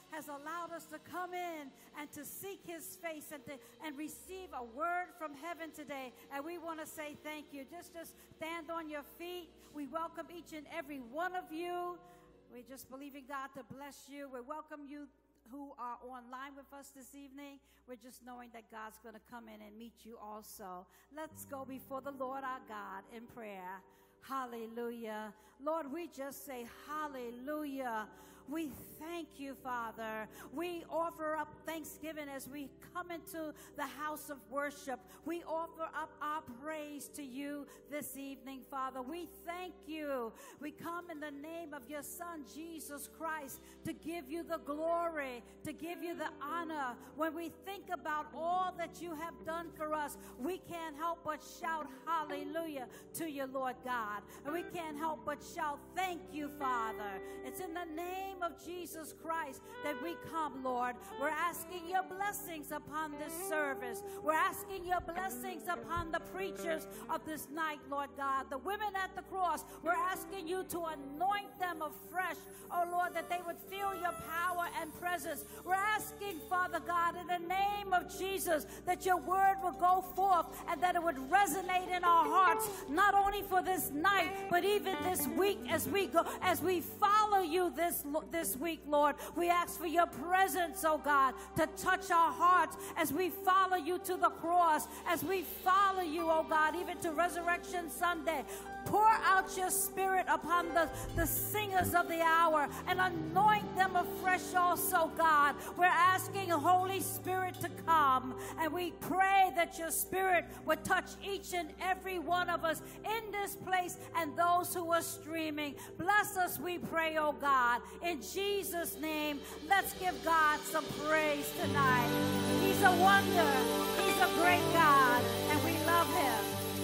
has allowed us to come in and to seek his face and receive a word from heaven today. And we want to say thank you. Just stand on your feet. We welcome each and every one of you. We're just believing God to bless you. We welcome you who are online with us this evening. We're just knowing that God's going to come in and meet you also. Let's go before the Lord our God in prayer. Hallelujah. Lord, we just say hallelujah. We thank you, Father. We offer up thanksgiving as we come into the house of worship. We offer up our praise to you this evening, Father. We thank you. We come in the name of your Son, Jesus Christ, to give you the glory, to give you the honor. When we think about all that you have done for us, we can't help but shout hallelujah to you, Lord God. And we can't help but shout thank you, Father. It's in the name of Jesus Christ that we come, Lord. We're asking your blessings upon this service. We're asking your blessings upon the preachers of this night, Lord God. The women at the cross, we're asking you to anoint them afresh, oh Lord, that they would feel your power and presence. We're asking, Father God, in the name of Jesus, that your word will go forth and that it would resonate in our hearts, not only for this night, but even this week as we follow you this week, Lord. We ask for your presence, oh God, to touch our hearts as we follow you to the cross, as we follow you, oh God, even to Resurrection Sunday. Pour out your spirit upon the singers of the hour and anoint them afresh also, God. We're asking Holy Spirit to come, and we pray that your spirit would touch each and every one of us in this place and those who are streaming. Bless us, we pray, oh God. In Jesus' name, let's give God some praise tonight. He's a wonder. He's a great God, and we love him.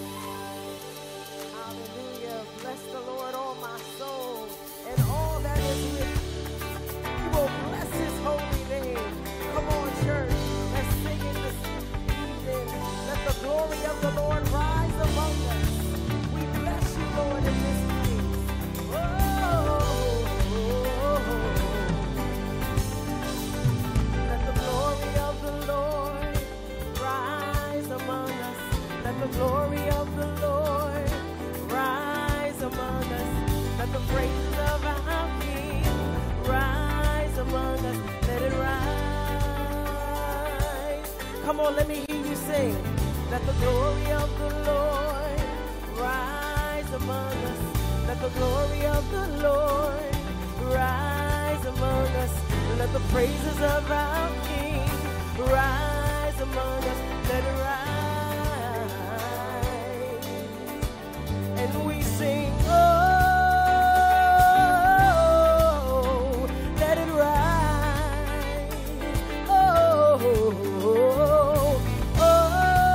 Bless the Lord, all my soul, and all that is with me. You will bless his holy name. Come on, church. Let's sing it this evening. Let the glory of the Lord rise among us. We bless you, Lord, in this place. Let the glory of the Lord rise among us. Let the glory of the Lord rise among us. Let the praises of our King rise among us. Let it rise. Come on, let me hear you sing. Let the glory of the Lord rise among us. Let the glory of the Lord rise among us. Let the praises of our King rise among us. Let it rise. And we sing, oh, let it rise. Oh, oh, oh,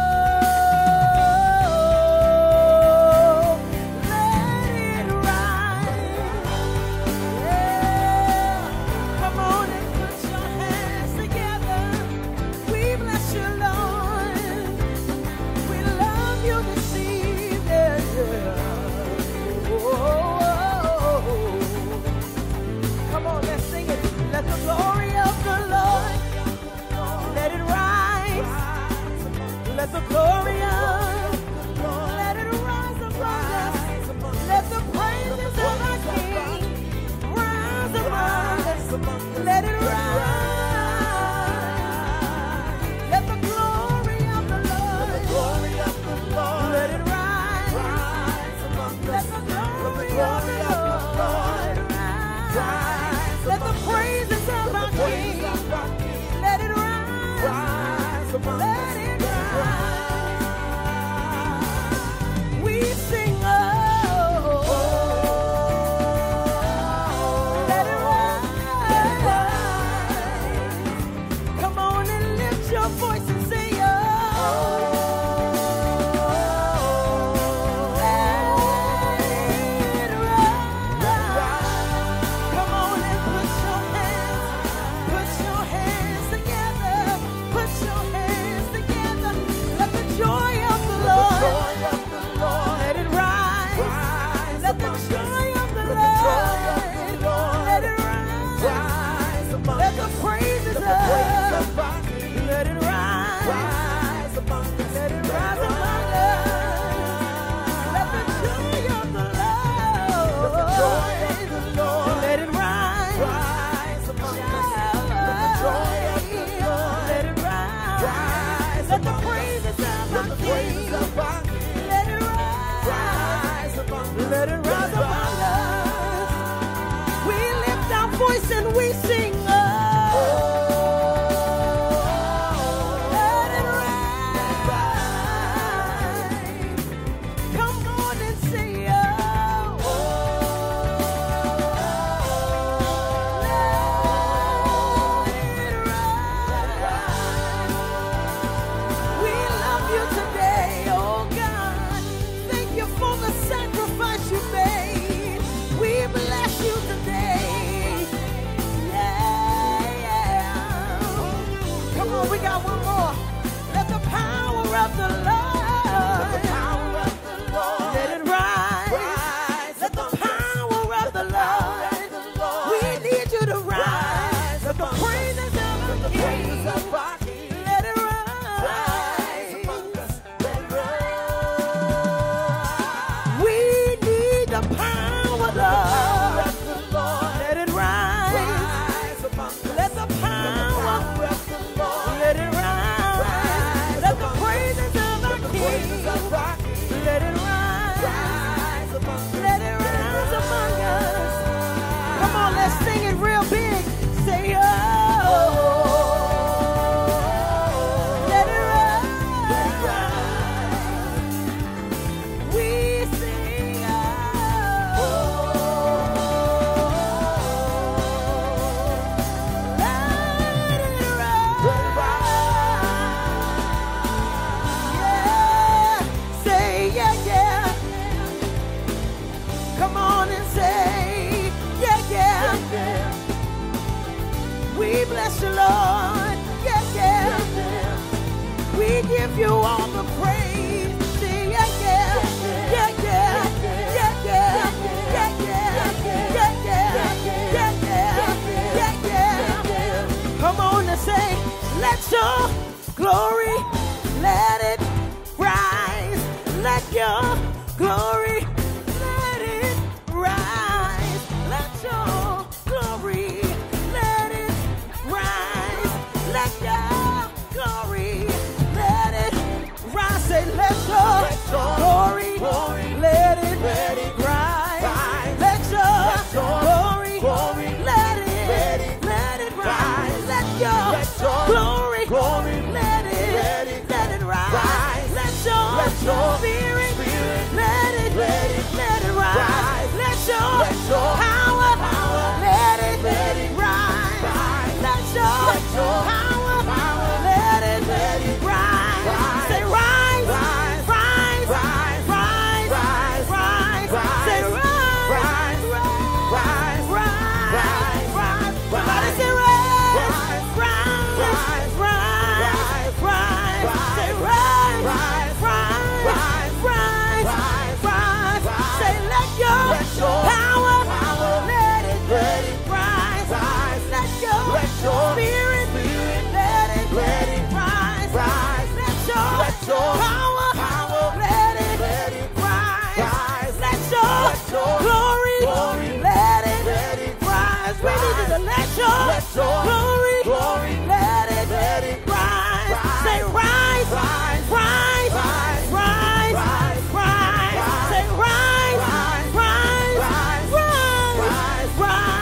let it rise. Yeah. Come on and put your hands together. We bless you, Lord. We love you this evening. Come on, let's sing it. Let the glory of the Lord, let it rise. Let the glory of the Lord, let it rise among us. Let the praises of our King rise among us. Let it rise. Let the glory of the Lord, let it rise. Let the glory of the Lord rise. Let the praises of our King, let it rise. Let it rise. We sing, oh, let it rise. Come on and lift your voice and say, oh. Let the Let the praises of our King. Let it rise. Let it rise among us. We lift our voice and we sing. Let it rise. Come on and say, we got one more. Let the power of the Lord, let it rise. Let the power of the Lord, we need you to rise. Let the praises of the King, let it rise. We need the power, Lord. Let it rise. Let the power, let it rise. Let the praises of our King, let it rise. Let it rise among us. Come on, let's sing it real big. Say, oh, let it rise. We sing, oh, let it rise. Yeah, say, yeah, yeah. Come on and say, yeah, yeah. We bless you, Lord. Yeah, yeah. We give you all the praise. Say, yeah, yeah. Yeah, yeah. Yeah, yeah. Yeah, yeah. Yeah, yeah. Yeah, yeah. Yeah, yeah. Come on and say, let your glory, let it rise. Let your glory, let it rise. Let your glory, let it rise. Let your glory, let it rise. Say, let your glory, let it rise. Let your glory, let it rise. Let your glory, let it rise. Let your spirit, let it rise. Let your power, let it rise. Let your power, let it rise. Say, rise, rise, rise, rise, rise. Say, rise, rise, rise, rise. Somebody say, rise, rise, rise, rise. Say, rise, rise, rise, rise. Say, let your power, let it rise. Let your spirit, let it rise. Let your power, let it rise. Let your glory, let it rise. We need you to let your glory, let it rise. Say, rise, rise, rise, rise, rise. Say, rise, rise, rise, rise,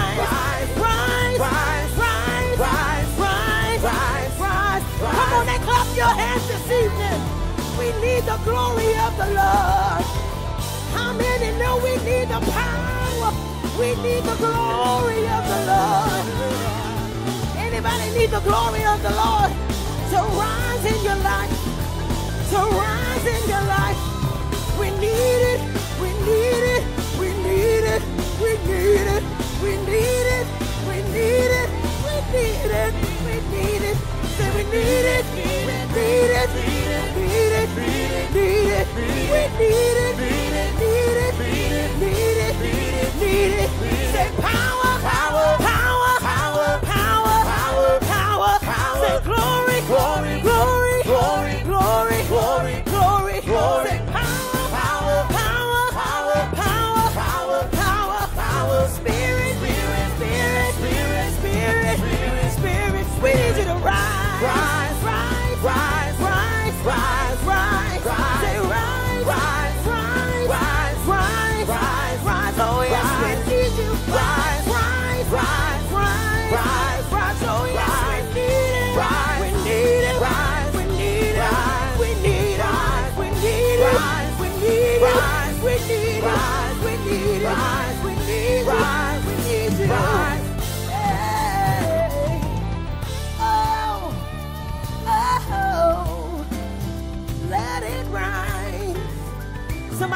rise. Come on and clap your hands this evening. We need the glory of the Lord. How many know we need the power? We need the glory of the Lord. Anybody need the glory of the Lord to rise in your life? To rise in your life. We need it. We need it. We need it. We need it. We need it. We need it. We need it. We need it. Say, we need it. We need it. We need it. We need it. We need it. We need it. We need it. Need it. Say, power, power, power, power, power, power, power. Say, glory, glory, glory, glory, glory, glory, glory.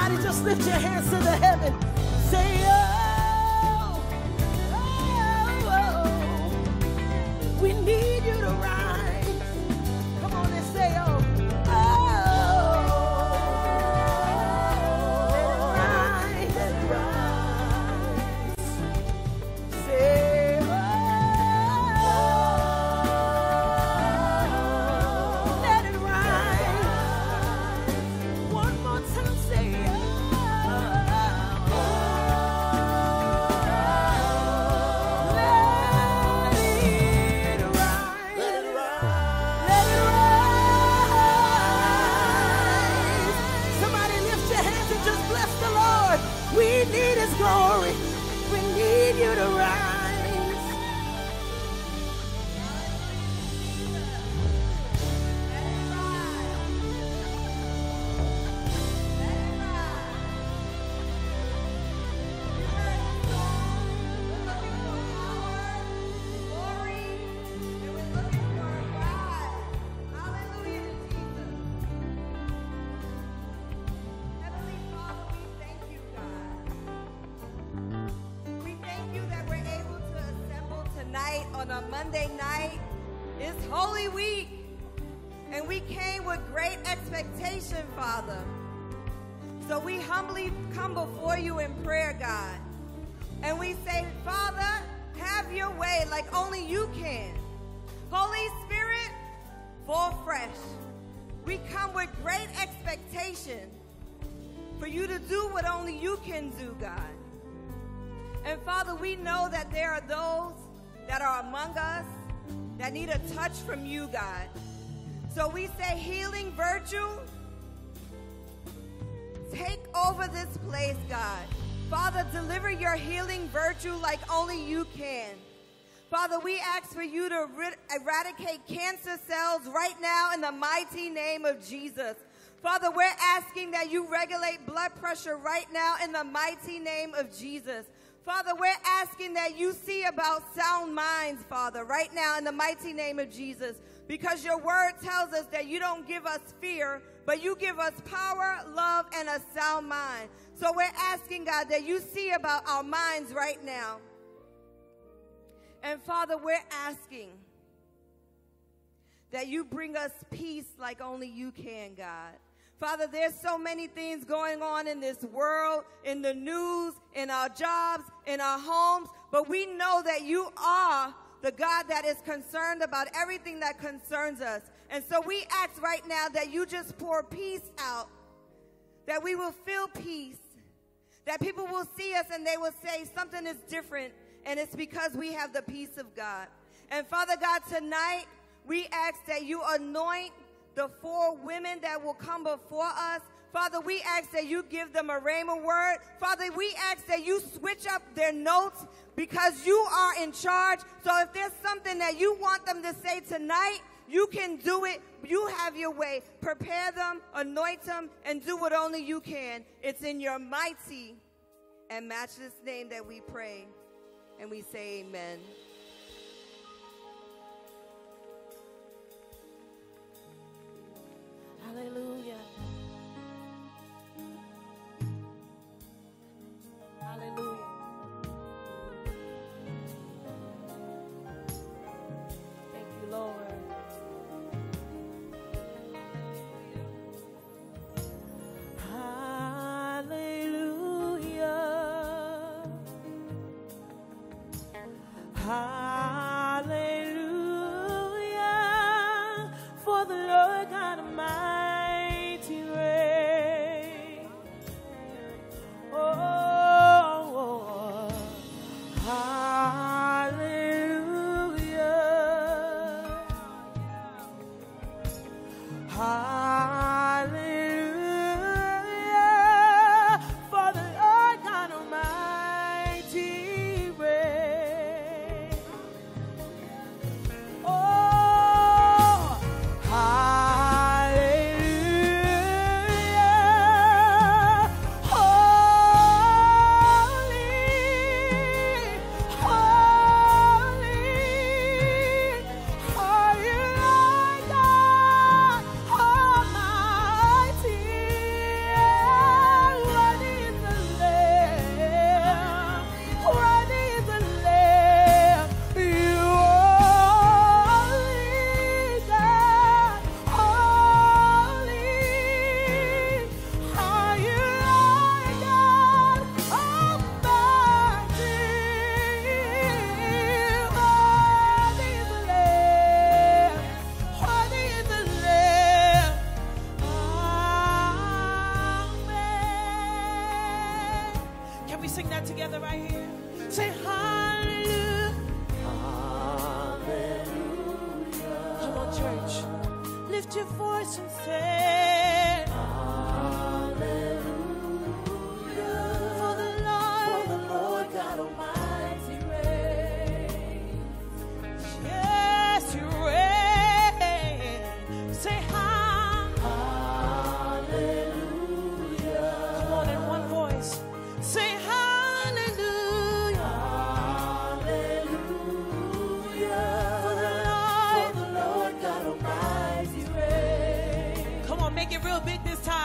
Somebody just lift your hands to the heaven. Say, oh, oh, oh. We need you to rise. Come on and say, oh, oh. Let it rise. Say, oh, let it rise. One more time, say, oh. We need His glory. We need you to rise. On a Monday night. It's Holy Week, and we came with great expectation, Father. So we humbly come before you in prayer, God, and we say, Father, have your way like only you can. Holy Spirit, fall fresh. We come with great expectation for you to do what only you can do, God. And Father, we know that there are those that are among us that need a touch from you, God. So we say, healing virtue, take over this place, God. Father, deliver your healing virtue like only you can. Father, we ask for you to eradicate cancer cells right now in the mighty name of Jesus. Father, we're asking that you regulate blood pressure right now in the mighty name of Jesus. Father, we're asking that you see about sound minds, Father, right now in the mighty name of Jesus, because your word tells us that you don't give us fear, but you give us power, love, and a sound mind. So we're asking, God, that you see about our minds right now. And Father, we're asking that you bring us peace like only you can, God. Father, there's so many things going on in this world, in the news, in our jobs, in our homes, but we know that you are the God that is concerned about everything that concerns us. And so we ask right now that you just pour peace out, that we will feel peace, that people will see us and they will say something is different, and it's because we have the peace of God. And Father God, tonight we ask that you anoint the 4 women that will come before us. Father, we ask that you give them a rhema word. Father, we ask that you switch up their notes because you are in charge. So if there's something that you want them to say tonight, you can do it. You have your way. Prepare them, anoint them, and do what only you can. It's in your mighty and matchless name that we pray, and we say amen. Hallelujah. Hallelujah. Thank you, Lord. Hallelujah. Hallelujah. For the Lord God Almighty reigns. Oh, hallelujah. Hallelujah. For the Lord God Almighty reigns. Oh, hallelujah. Holy, holy, are you, Lord God? Holy. together right here. Say hallelujah. Hallelujah. Come on, church. Lift your voice and say hallelujah. For the Lord God Almighty reigns. Yes, He reigns. Say hallelujah. Come on, in one voice. Say hallelujah. Hallelujah. For the Lord God Almighty reigns. Come on, make it real big this time.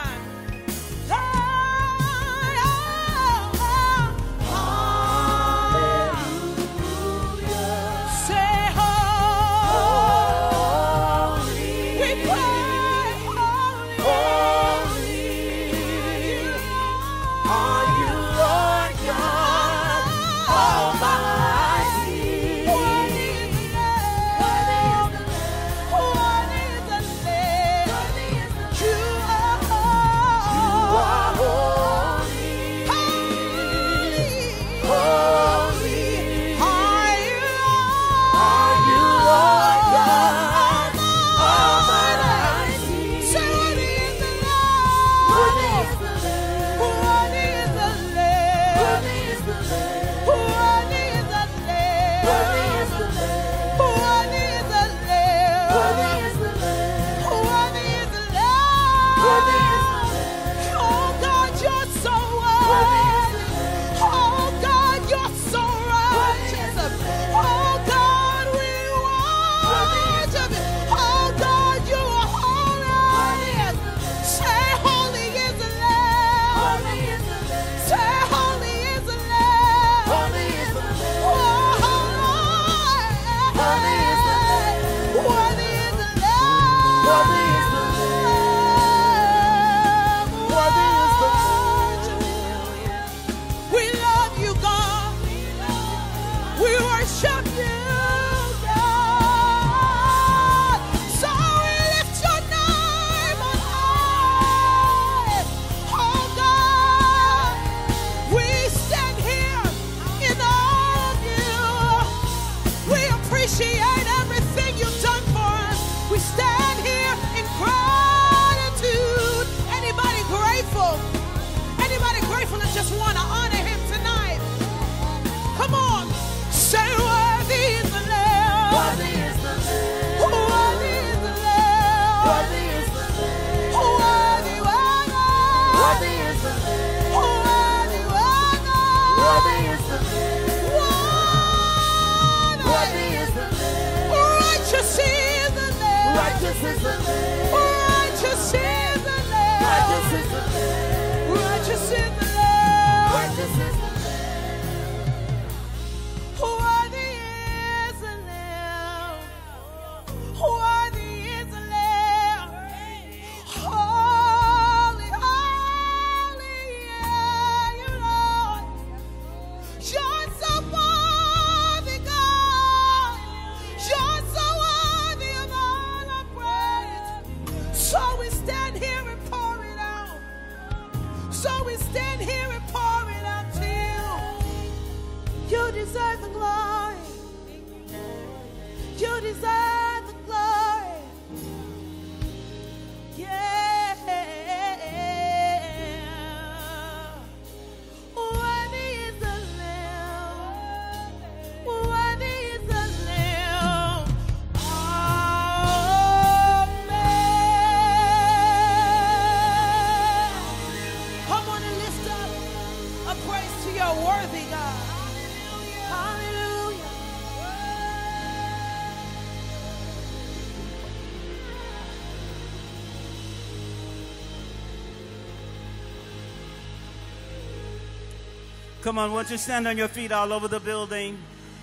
Come on, won't you stand on your feet all over the building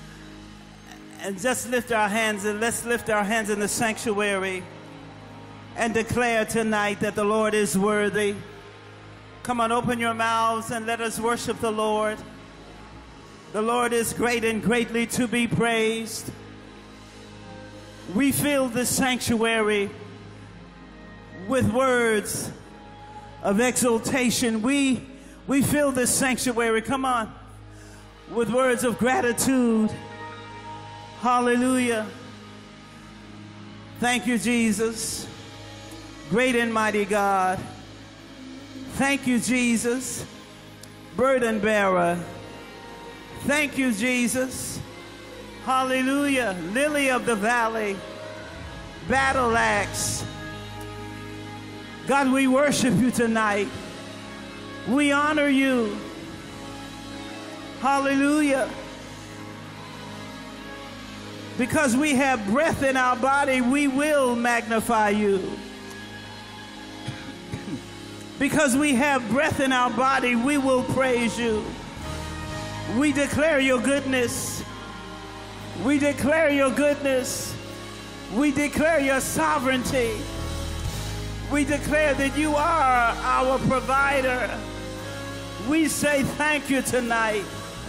and just lift our hands, and let's lift our hands in the sanctuary and declare tonight that the Lord is worthy. Come on, open your mouths and let us worship the Lord. The Lord is great and greatly to be praised. We fill this sanctuary with words of exaltation. We fill this sanctuary, come on, with words of gratitude. Hallelujah. Thank you, Jesus. Great and mighty God. Thank you, Jesus. Burden bearer. Thank you, Jesus. Hallelujah. Lily of the valley. Battle axe. God, we worship you tonight. We honor you. Hallelujah. Because we have breath in our body, we will magnify you. Because we have breath in our body, we will praise you. We declare your goodness. We declare your goodness. We declare your sovereignty. We declare that you are our provider. We say thank you tonight.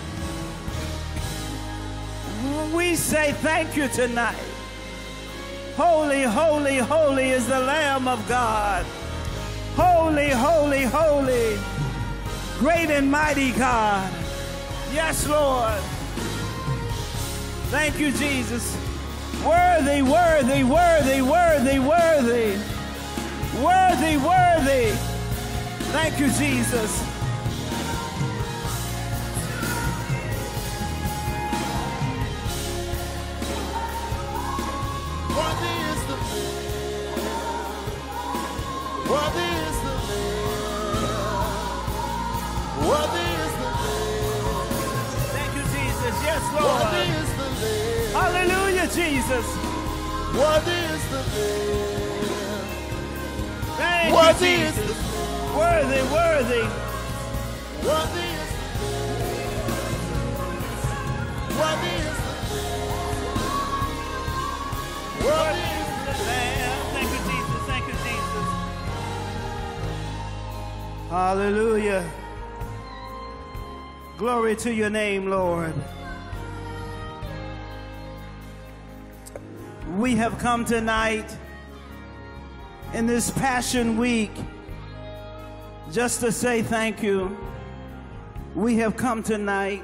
We say thank you tonight. Holy, holy, holy is the Lamb of God. Holy, holy, holy. Great and mighty God. Yes, Lord. Thank you, Jesus. Worthy, worthy, worthy, worthy, worthy. Worthy, worthy. Thank you, Jesus. Worthy is the Lamb. Worthy is the Lamb. Worthy is the Lamb. Thank you, Jesus. Yes, Lord. Worthy is the Lamb. Hallelujah, Jesus. Worthy is the Lamb. Thank Worthy you, is the Jesus. Lamb. Worthy, worthy. Worthy is the Lamb. Worthy is the Lamb. Worthy is the Lamb. Thank you, Jesus. Thank you, Jesus. Hallelujah. Glory to your name, Lord. We have come tonight in this Passion Week just to say thank you. We have come tonight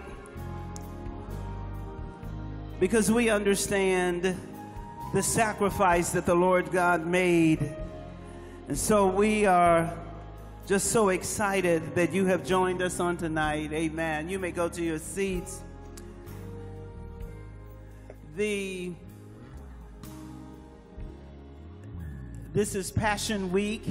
because we understand the sacrifice that the Lord God made. And so we are just so excited that you have joined us on tonight. Amen. You may go to your seats. This is Passion Week.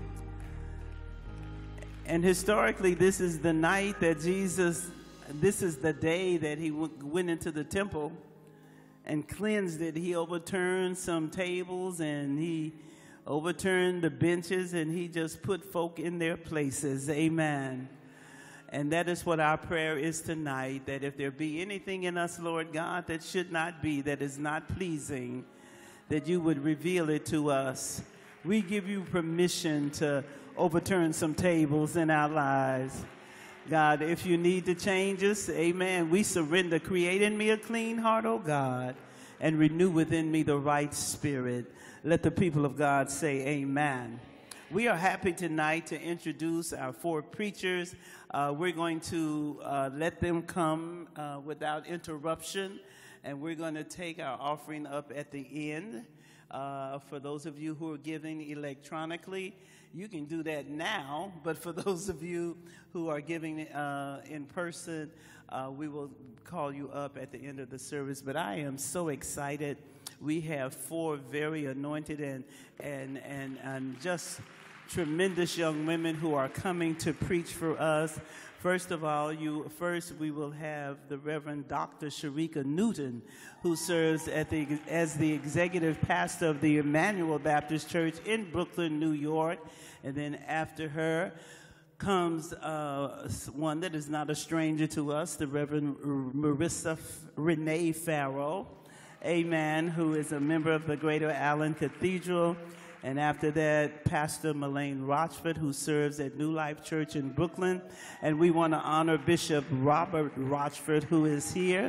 And historically, this is the night that Jesus, this is the day that he went into the temple and cleansed it. He overturned some tables and he overturned the benches and he just put folk in their places. Amen. And that is what our prayer is tonight, that if there be anything in us, Lord God, that should not be, that is not pleasing, that you would reveal it to us. We give you permission to overturn some tables in our lives. God, if you need to change us, amen, we surrender. Create in me a clean heart, oh God, and renew within me the right spirit. Let the people of God say amen. We are happy tonight to introduce our four preachers. We're going to let them come without interruption, and we're going to take our offering up at the end. For those of you who are giving electronically, you can do that now, but for those of you who are giving in person, we will call you up at the end of the service. But I am so excited. We have four very anointed and just tremendous young women who are coming to preach for us. First of all, we will have the Reverend Dr. Sharika Newton, who serves as the executive pastor of the Emmanuel Baptist Church in Brooklyn, New York. And then after her comes one that is not a stranger to us, the Reverend Marissa Renee Farrell, amen, who is a member of the Greater Allen Cathedral. And after that, Pastor Melaine Rochford, who serves at New Life Church in Brooklyn. And we want to honor Bishop Robert Rochford, who is here.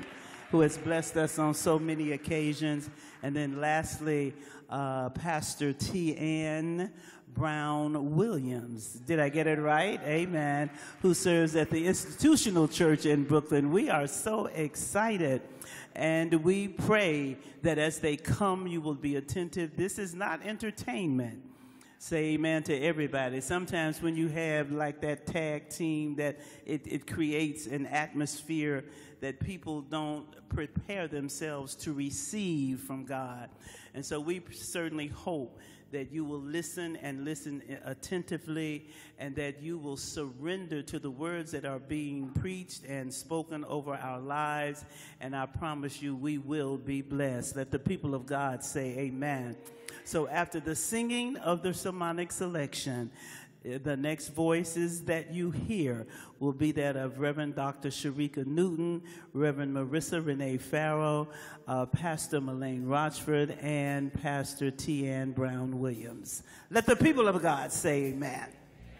who has blessed us on so many occasions. And then lastly, Pastor T.N. Brown Williams. Did I get it right? Amen. Who serves at the Institutional Church in Brooklyn. We are so excited. And we pray that as they come, you will be attentive. This is not entertainment. Say amen to everybody. Sometimes when you have like that tag team, that it creates an atmosphere that people don't prepare themselves to receive from God. And so we certainly hope that you will listen and listen attentively, and that you will surrender to the words that are being preached and spoken over our lives. And I promise you, we will be blessed. Let the people of God say amen. So after the singing of the sermonic selection, the next voices that you hear will be that of Reverend Dr. Sharika Newton, Reverend Marissa Renee Farrow, Pastor Malane Rochford, and Pastor T.N. Brown Williams. Let the people of God say amen.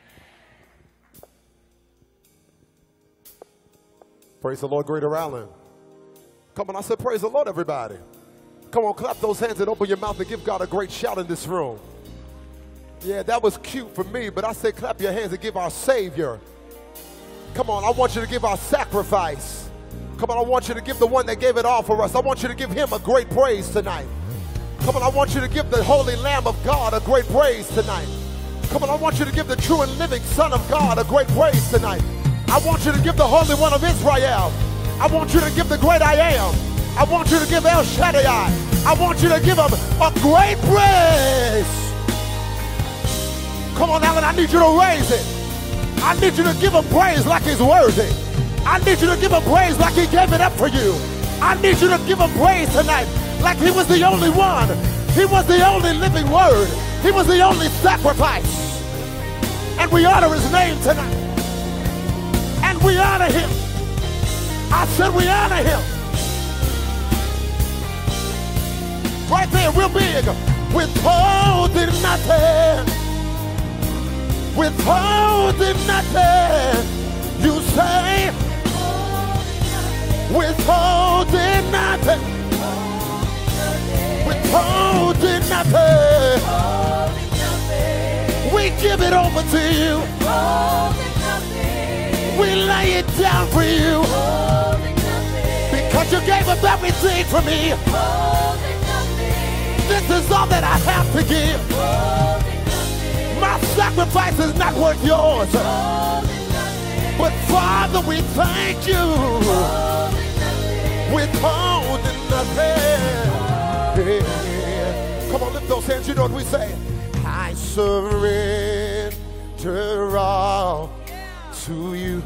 Praise the Lord, Greater Allen. Come on, I said praise the Lord, everybody. Come on, clap those hands and open your mouth and give God a great shout in this room. Yeah, that was cute for me, but I said clap your hands and give our Savior. Come on, I want you to give our sacrifice. Come on, I want you to give the one that gave it all for us. I want you to give him a great praise tonight. Come on, I want you to give the Holy Lamb of God a great praise tonight. Come on, I want you to give the true and living Son of God a great praise tonight. I want you to give the Holy One of Israel. I want you to give the great I Am. I want you to give El Shaddai. I want you to give him a great praise. Come on, Alan, I need you to raise it. I need you to give him praise like he's worthy. I need you to give him praise like he gave it up for you. I need you to give him praise tonight like he was the only one. He was the only living word. He was the only sacrifice. And we honor his name tonight. And we honor him. I said we honor him. Right there, real big. Withholding nothing. Withholding nothing. You say, withholding nothing. Withholding nothing. We give it over to you. We lay it down for you. Because you gave up everything for me. This is all that I have to give. My sacrifice is not worth yours. But Father, we thank you. Withholding nothing. Yeah. Come on, lift those hands. You know what we say? I surrender all to you.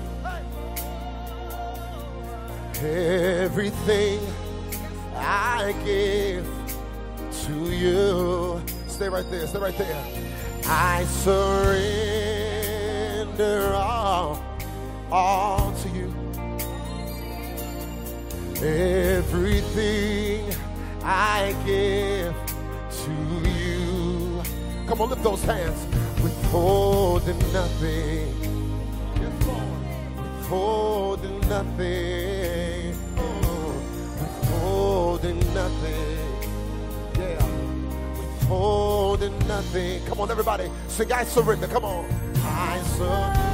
Everything I give to you. Stay right there. Stay right there. I surrender all to you. Everything I give to you. Come on, lift those hands. Withholding nothing. Yes, Lord. Withholding nothing. Withholding nothing. Yeah. Withholding nothing. Come on, everybody. Sing, I surrender. Come on. I surrender.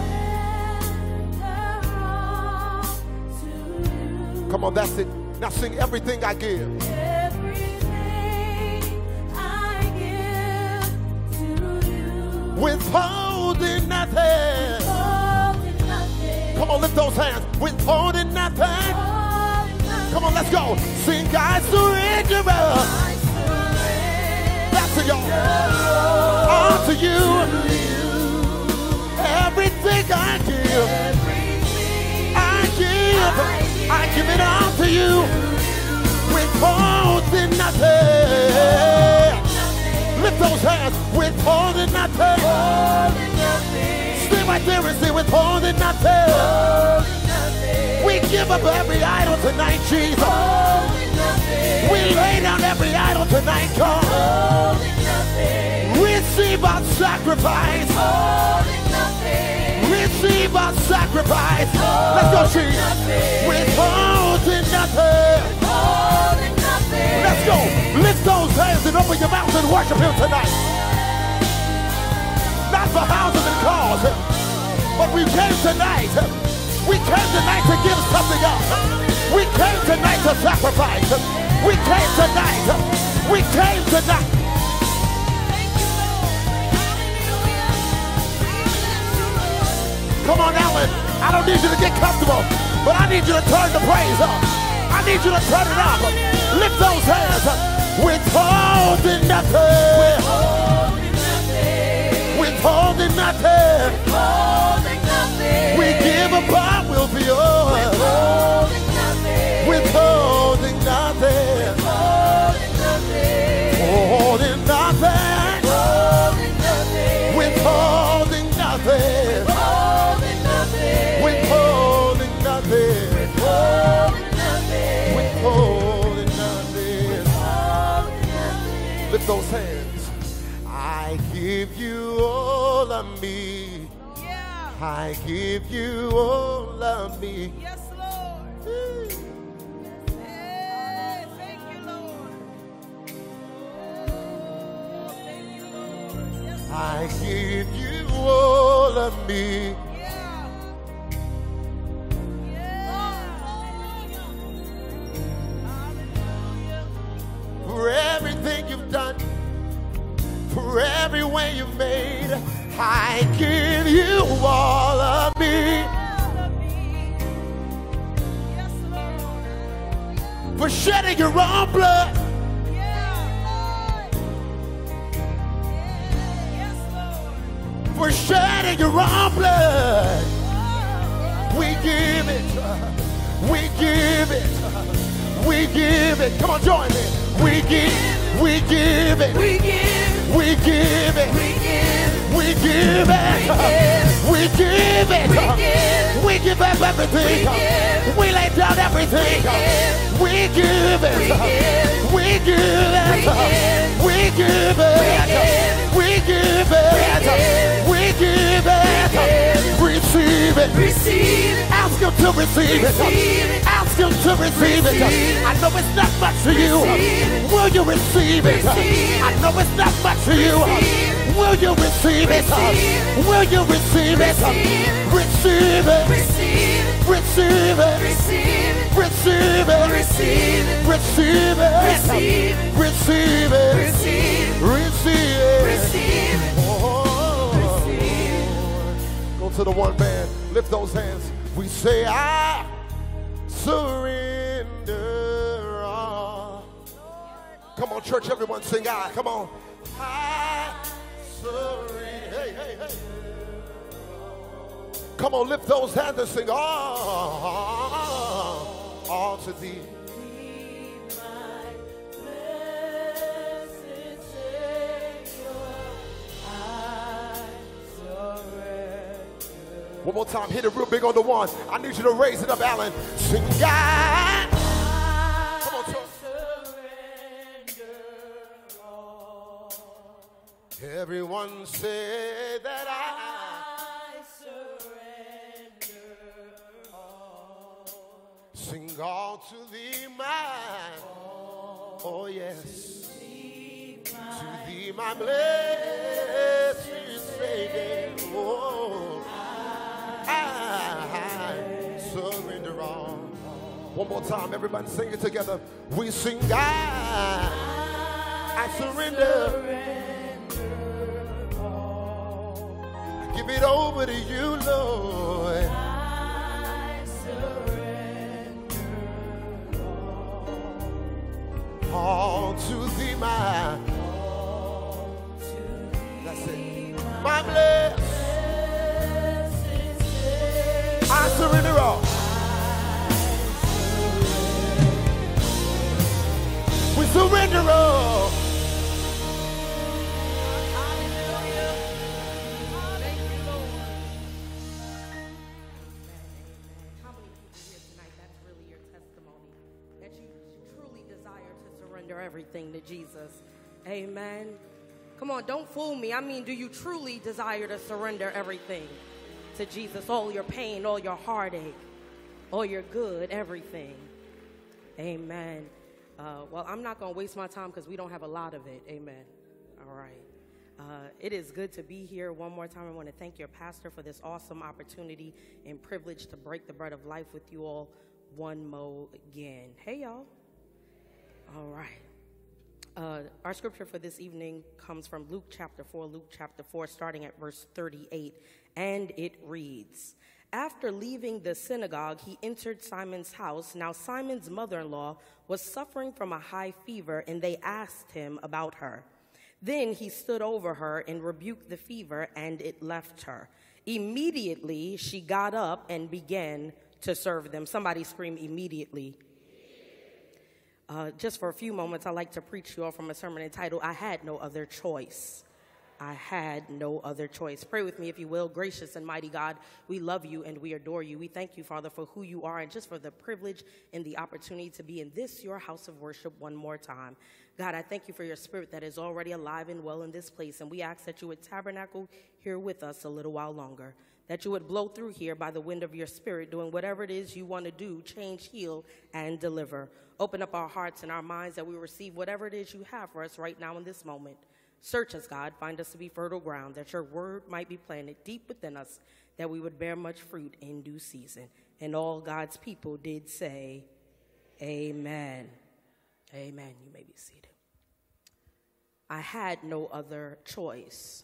Come on, that's it. Now sing everything I give. Everything I give to you. Withholding nothing. Withholding nothing. Come on, lift those hands. Withholding nothing. Withholding nothing. Come on, let's go. Sing, I surrender. I surrender. That's it, y'all. All to you. Everything I give. Everything I give. I give it all to you. Withholding nothing. Lift those hands. Withholding nothing. Stay right there and say withholding nothing. We give up every idol tonight, Jesus. We lay down every idol tonight, God. Receive our sacrifice. Receive our sacrifice. Let's go, Jesus. Withholding Withholding nothing. Withholding nothing. Let's go. Lift those hands and open your mouth and worship him tonight. Not for houses and cars, but we came tonight. We came tonight to give something up. We came tonight to sacrifice. We came tonight. We came tonight. Come on, Alan. I don't need you to get comfortable, but I need you to turn the praise up. I need you to turn it up. Lift those hands. Withholding nothing. Withholding nothing. Withholding nothing. We give a part will be yours. Withholding nothing. Withholding nothing. Withholding Withholding nothing. nothing. Withholding Withholding nothing. nothing. Withholding Withholding nothing. nothing. Lift those hands. I give you all of me. Yeah. I give you all of me. Yes, Lord. Hey, thank you, Lord. Oh, thank you, Lord. Yes, Lord. I give you all of me. Yeah. Hallelujah. For everything you've done, for every way you've made, I give you all of me. Yes, Lord. For shedding your own blood, Yeah. Yes, Lord. for shedding your own blood. We give it, we give it, we give it. Come on, join me. We give it, We give. we give it, We give. we give it, we give it. give. We give up everything. give. We lay down everything. give. We give it. give. We give it. give. We give it. We give it. We give it. Receive it. Receive it. Ask him to receive it. Receive it. Ask him to receive it. Receive it. I know it's not much to you. Receive it. Will you receive it? Receive it. I know it's not much to you. Receive it. Will you receive it? Receive it. Will you receive it? Receive Receive it. it. Receive it. Receive it. Receive it. Receive it. Receive it. Receive it. Receive it. Receive it. Receive it. Receive it. Receive it. Oh. Receive Go to the one band. Lift those hands. We say, I surrender all. Come on, church. Everyone sing I. Come on. I surrender. Hey, hey, hey. Come on, lift those hands and sing all to thee. One more time, hit it real big on the one. I need you to raise it up, Alan. Sing God. Come on, church. Everyone say that I surrender all. Sing all to thee, mine. Oh, yes. To thee, my blessed Savior. Oh, I surrender all. One more time, everybody sing it together. We sing God. I surrender. Give it over to you, Lord. I surrender all to thee, my. That's it. My blessed. I surrender all. We surrender all. Everything to Jesus. Amen. Come on, don't fool me. I mean, do you truly desire to surrender everything to Jesus? All your pain, all your heartache, all your good, everything. Amen. Well, I'm not going to waste my time because we don't have a lot of it. Amen. All right. It is good to be here one more time. I want to thank your pastor for this awesome opportunity and privilege to break the bread of life with you all one more again. Hey, y'all. All right. Our scripture for this evening comes from Luke chapter 4, starting at verse 38, and it reads, "After leaving the synagogue, he entered Simon's house. Now Simon's mother-in-law was suffering from a high fever, and they asked him about her. Then he stood over her and rebuked the fever, and it left her. Immediately she got up and began to serve them." Somebody scream, immediately. Just for a few moments, I'd like to preach to you all from a sermon entitled, "I Had No Other Choice." I had no other choice. Pray with me, if you will. Gracious and mighty God, we love you and we adore you. We thank you, Father, for who you are and just for the privilege and the opportunity to be in this, your house of worship, one more time. God, I thank you for your spirit that is already alive and well in this place, and we ask that you would tabernacle here with us a little while longer, that you would blow through here by the wind of your spirit, doing whatever it is you want to do, change, heal, and deliver. Open up our hearts and our minds that we receive whatever it is you have for us right now in this moment. Search us, God. Find us to be fertile ground, that your word might be planted deep within us, that we would bear much fruit in due season. And all God's people did say, amen. Amen. You may be seated. I had no other choice.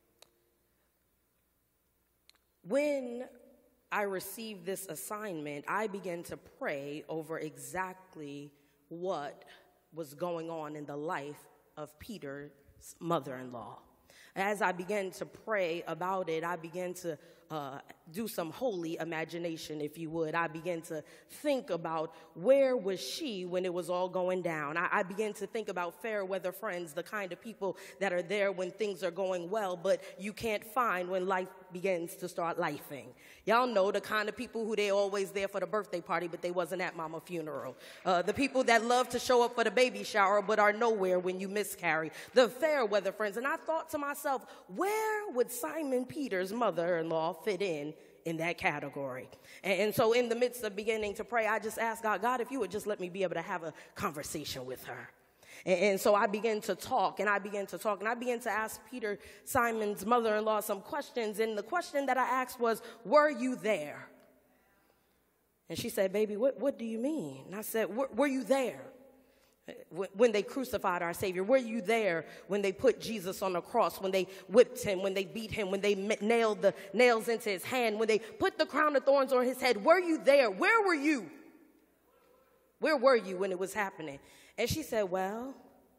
When I received this assignment, I began to pray over exactly what was going on in the life of Peter's mother-in-law. As I began to pray about it, I began to do some holy imagination, if you would. I began to think about where was she when it was all going down. I began to think about fair weather friends, the kind of people that are there when things are going well, but you can't find when life begins to start lifing. Y'all know the kind of people who they always there for the birthday party, but they wasn't at mama's funeral. The people that love to show up for the baby shower, but are nowhere when you miscarry. The fair weather friends. And I thought to myself, where would Simon Peter's mother-in-law fit in that category? And so in the midst of beginning to pray, I just asked God, if you would just let me be able to have a conversation with her. And so I began to talk, and I began to ask Peter, Simon's mother-in-law, some questions. And the question that I asked was, were you there? And she said, baby, what do you mean? And I said, were you there when they crucified our Savior? Were you there when they put Jesus on the cross, when they whipped him, when they beat him, when they nailed the nails into his hand, when they put the crown of thorns on his head? Were you there? Where were you? Where were you when it was happening? And she said, well,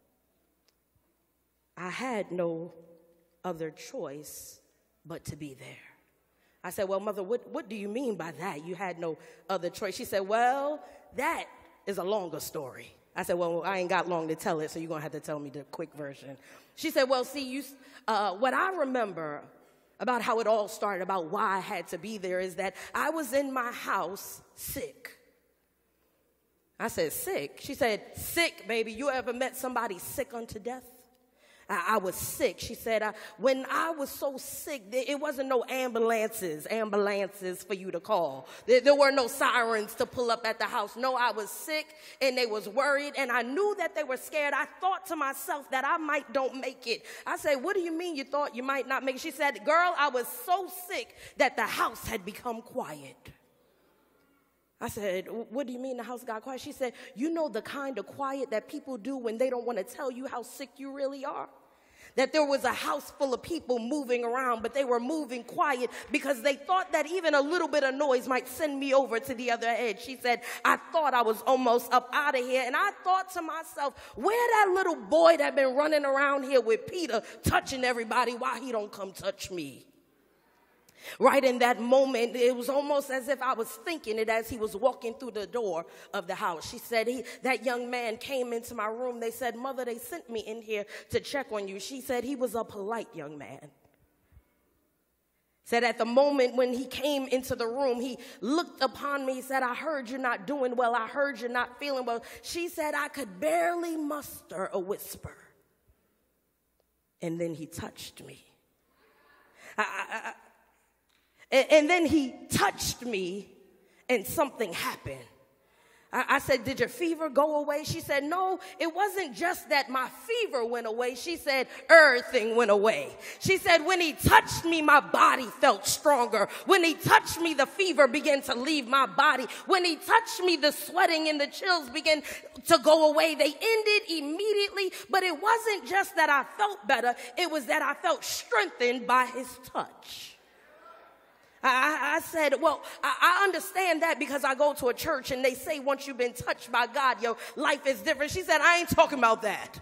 I had no other choice but to be there. I said, well, mother, what do you mean by that? You had no other choice. She said, well, that is a longer story. I said, well, I ain't got long to tell it, so you're going to have to tell me the quick version. She said, well, see, what I remember about how it all started, about why I had to be there, is that I was in my house sick. I said, sick? She said, sick, baby. You ever met somebody sick unto death? I was sick. She said, when I was so sick, it wasn't no ambulances for you to call. There were no sirens to pull up at the house. No, I was sick, and they was worried, and I knew that they were scared. I thought to myself that I might don't make it. I said, what do you mean you thought you might not make it? She said, girl, I was so sick that the house had become quiet. I said, what do you mean the house got quiet? She said, you know the kind of quiet that people do when they don't want to tell you how sick you really are? That there was a house full of people moving around, but they were moving quiet because they thought that even a little bit of noise might send me over to the other edge. She said, I thought I was almost up out of here, and I thought to myself, where that little boy that been running around here with Peter touching everybody, why he don't come touch me? Right in that moment, it was almost as if I was thinking it as he was walking through the door of the house. She said, that young man came into my room. They said, mother, they sent me in here to check on you. She said he was a polite young man. Said at the moment when he came into the room, he looked upon me. He said, I heard you're not doing well. I heard you're not feeling well. She said, I could barely muster a whisper. And then he touched me. And then he touched me, and something happened. I said, did your fever go away? She said, no, it wasn't just that my fever went away. She said, everything went away. She said, when he touched me, my body felt stronger. When he touched me, the fever began to leave my body. When he touched me, the sweating and the chills began to go away. They ended immediately, but it wasn't just that I felt better. It was that I felt strengthened by his touch. I said, well, I understand that because I go to a church and they say once you've been touched by God, your life is different. She said, I ain't talking about that.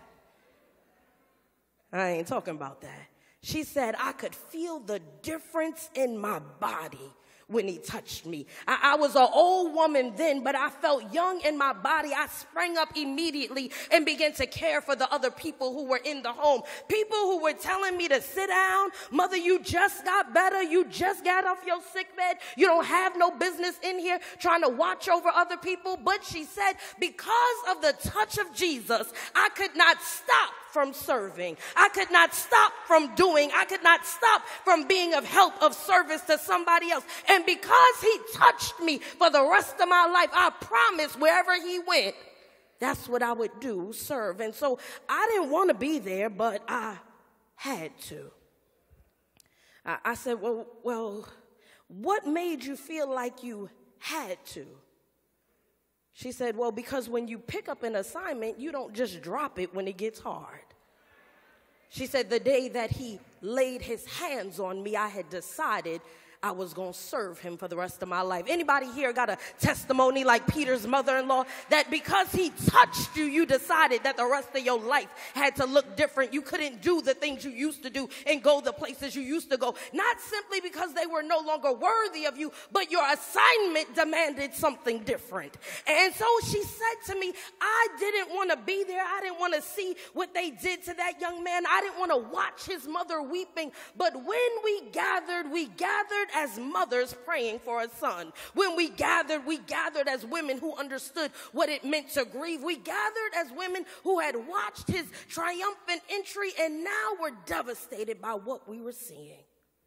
I ain't talking about that. She said, I could feel the difference in my body when he touched me. I was an old woman then, but I felt young in my body. I sprang up immediately and began to care for the other people who were in the home. People who were telling me to sit down. Mother, you just got better. You just got off your sick bed. You don't have no business in here trying to watch over other people. But she said, because of the touch of Jesus, I could not stop from serving. I could not stop from doing. I could not stop from being of help, of service to somebody else. And because he touched me for the rest of my life, I promised wherever he went, that's what I would do, serve. And so I didn't want to be there, but I had to. I said, well, what made you feel like you had to? She said, well, because when you pick up an assignment, you don't just drop it when it gets hard. She said, the day that he laid his hands on me, I had decided I was going to serve him for the rest of my life. Anybody here got a testimony like Peter's mother-in-law that because he touched you, you decided that the rest of your life had to look different. You couldn't do the things you used to do and go the places you used to go. Not simply because they were no longer worthy of you, but your assignment demanded something different. And so she said to me, I didn't want to be there. I didn't want to see what they did to that young man. I didn't want to watch his mother weeping. But when we gathered as mothers praying for a son. When we gathered as women who understood what it meant to grieve. We gathered as women who had watched his triumphant entry and now were devastated by what we were seeing.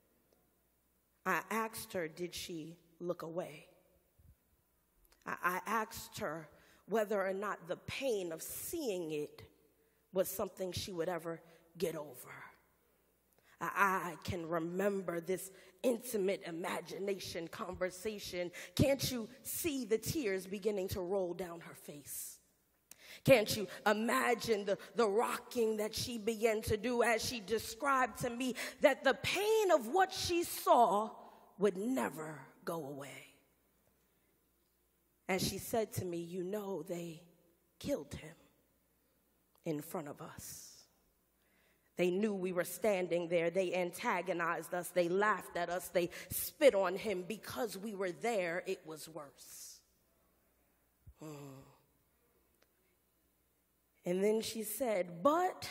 I asked her, did she look away? I asked her whether or not the pain of seeing it was something she would ever get over. I can remember this intimate imagination conversation. Can't you see the tears beginning to roll down her face? Can't you imagine the rocking that she began to do as she described to me that the pain of what she saw would never go away? And she said to me, you know, they killed him in front of us. They knew we were standing there. They antagonized us. They laughed at us. They spit on him. Because we were there, it was worse. And then she said, but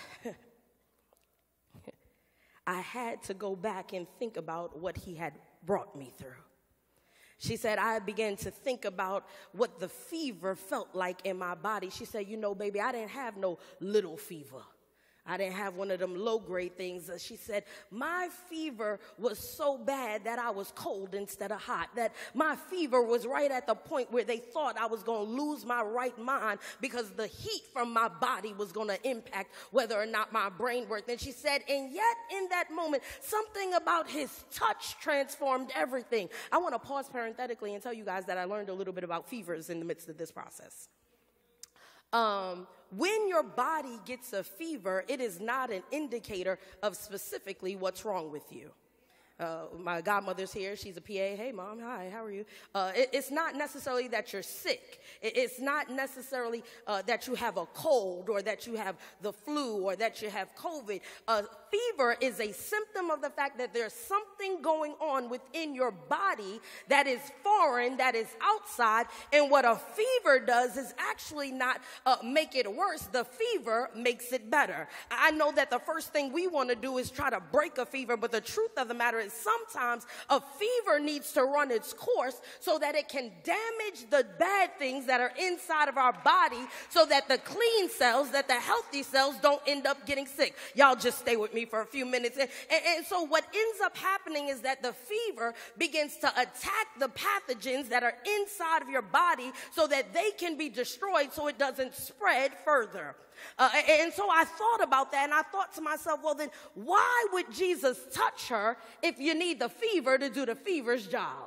I had to go back and think about what he had brought me through. She said, I began to think about what the fever felt like in my body. She said, you know, baby, I didn't have no little fever. I didn't have one of them low-grade things. She said, my fever was so bad that I was cold instead of hot, that my fever was right at the point where they thought I was going to lose my right mind because the heat from my body was going to impact whether or not my brain worked. And she said, and yet in that moment, something about his touch transformed everything. I want to pause parenthetically and tell you guys that I learned a little bit about fevers in the midst of this process. When your body gets a fever, it is not an indicator of specifically what's wrong with you. My godmother's here. She's a PA. Hey, Mom. Hi, how are you? It's not necessarily that you're sick. It's not necessarily that you have a cold or that you have the flu or that you have COVID. Fever is a symptom of the fact that there's something going on within your body that is foreign, that is outside. And what a fever does is actually not make it worse. The fever makes it better. I know that the first thing we want to do is try to break a fever, but the truth of the matter is And sometimes a fever needs to run its course so that it can damage the bad things that are inside of our body so that the clean cells, that the healthy cells don't end up getting sick. Y'all just stay with me for a few minutes. And so what ends up happening is that the fever begins to attack the pathogens that are inside of your body so that they can be destroyed so it doesn't spread further. And so I thought about that, and I thought to myself, well, then why would Jesus touch her if you need the fever to do the fever's job?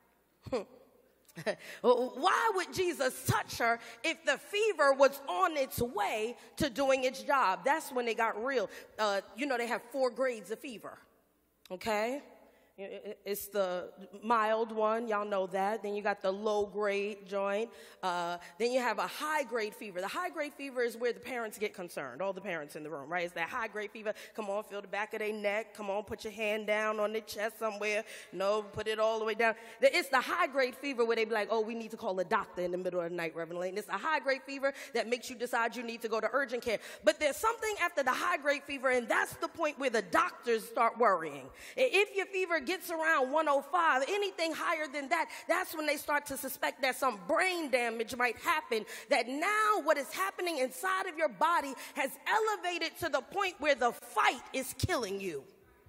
Why would Jesus touch her if the fever was on its way to doing its job? That's when it got real. You know, they have 4 grades of fever, okay? It's the mild one, y'all know that. Then you got the low grade joint. Then you have a high grade fever. The high grade fever is where the parents get concerned, all the parents in the room, right? It's that high grade fever. Come on, feel the back of their neck. Come on, put your hand down on their chest somewhere. No, put it all the way down. It's the high grade fever where they be like, oh, we need to call a doctor in the middle of the night, Reverend Layton. It's the high grade fever that makes you decide you need to go to urgent care. But there's something after the high grade fever, and that's the point where the doctors start worrying. If your fever gets around 105, anything higher than that, that's when they start to suspect that some brain damage might happen, that now what is happening inside of your body has elevated to the point where the fight is killing you.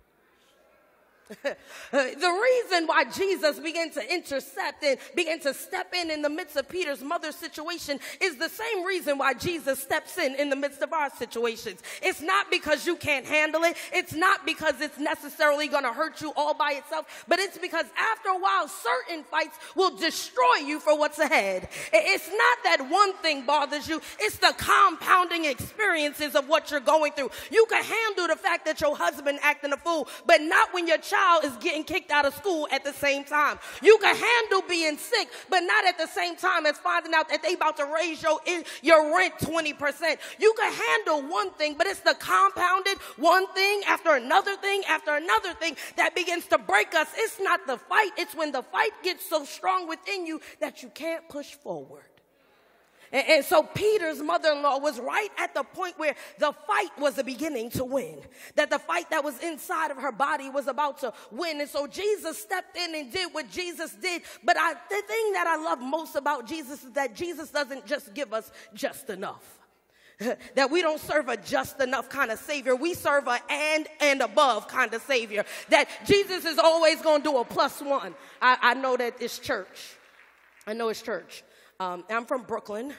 The reason why Jesus began to intercept and began to step in the midst of Peter's mother's situation is the same reason why Jesus steps in the midst of our situations. It's not because you can't handle it. It's not because it's necessarily going to hurt you all by itself, but it's because after a while, certain fights will destroy you for what's ahead. It's not that one thing bothers you. It's the compounding experiences of what you're going through. You can handle the fact that your husband acting a fool, but not when your child is getting kicked out of school at the same time. You can handle being sick, but not at the same time as finding out that they about to raise your rent 20%. You can handle one thing, but it's the compounded one thing after another thing after another thing that begins to break us. It's not the fight. It's when the fight gets so strong within you that you can't push forward. And so Peter's mother-in-law was right at the point where the fight was beginning to win, that the fight that was inside of her body was about to win. And so Jesus stepped in and did what Jesus did. But the thing that I love most about Jesus is that Jesus doesn't just give us just enough. That we don't serve a just enough kind of Savior. We serve a and above kind of Savior. That Jesus is always going to do a +1. I know that it's church. I know it's church. I'm from Brooklyn,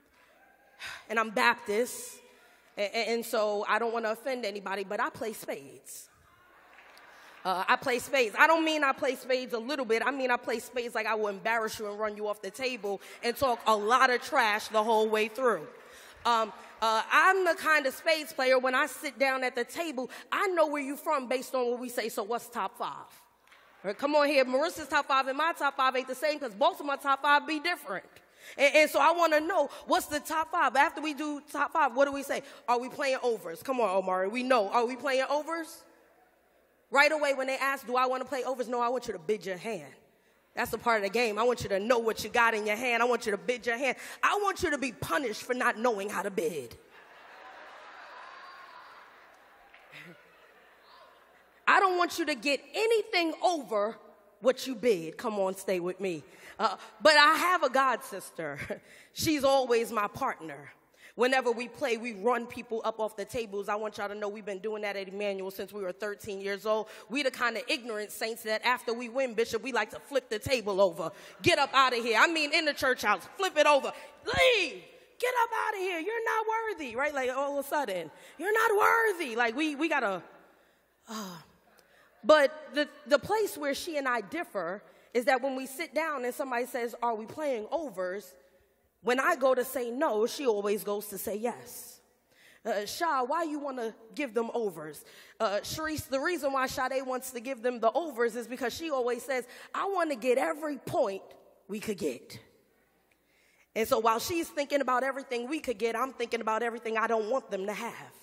and I'm Baptist, and so I don't want to offend anybody, but I play spades. I play spades. I don't mean I play spades a little bit. I mean I play spades like I will embarrass you and run you off the table and talk a lot of trash the whole way through. I'm the kind of spades player, when I sit down at the table, I know where you're from based on what we say, so what's top 5? Right, come on here, Marissa's top 5 and my top 5 ain't the same because both of my top 5 be different. And so I want to know, what's the top 5? After we do top 5, what do we say? Are we playing overs? Come on, Omari, we know. Are we playing overs? Right away when they ask, do I want to play overs? No, I want you to bid your hand. That's a part of the game. I want you to know what you got in your hand. I want you to bid your hand. I want you to be punished for not knowing how to bid. I don't want you to get anything over what you bid. Come on, stay with me. But I have a God sister. She's always my partner. Whenever we play, we run people up off the tables. I want y'all to know we've been doing that at Emmanuel since we were 13 years old. We the kind of ignorant saints that after we win, Bishop, we like to flip the table over. Get up out of here. I mean, in the church house, flip it over. Leave. Get up out of here. You're not worthy, right? Like all of a sudden, you're not worthy. Like we gotta... But the place where she and I differ is that when we sit down and somebody says, are we playing overs? When I go to say no, she always goes to say yes. Sha, why you want to give them overs? Sharice, the reason why Sade wants to give them the overs is because she always says, I want to get every point we could get. And so while she's thinking about everything we could get, I'm thinking about everything I don't want them to have.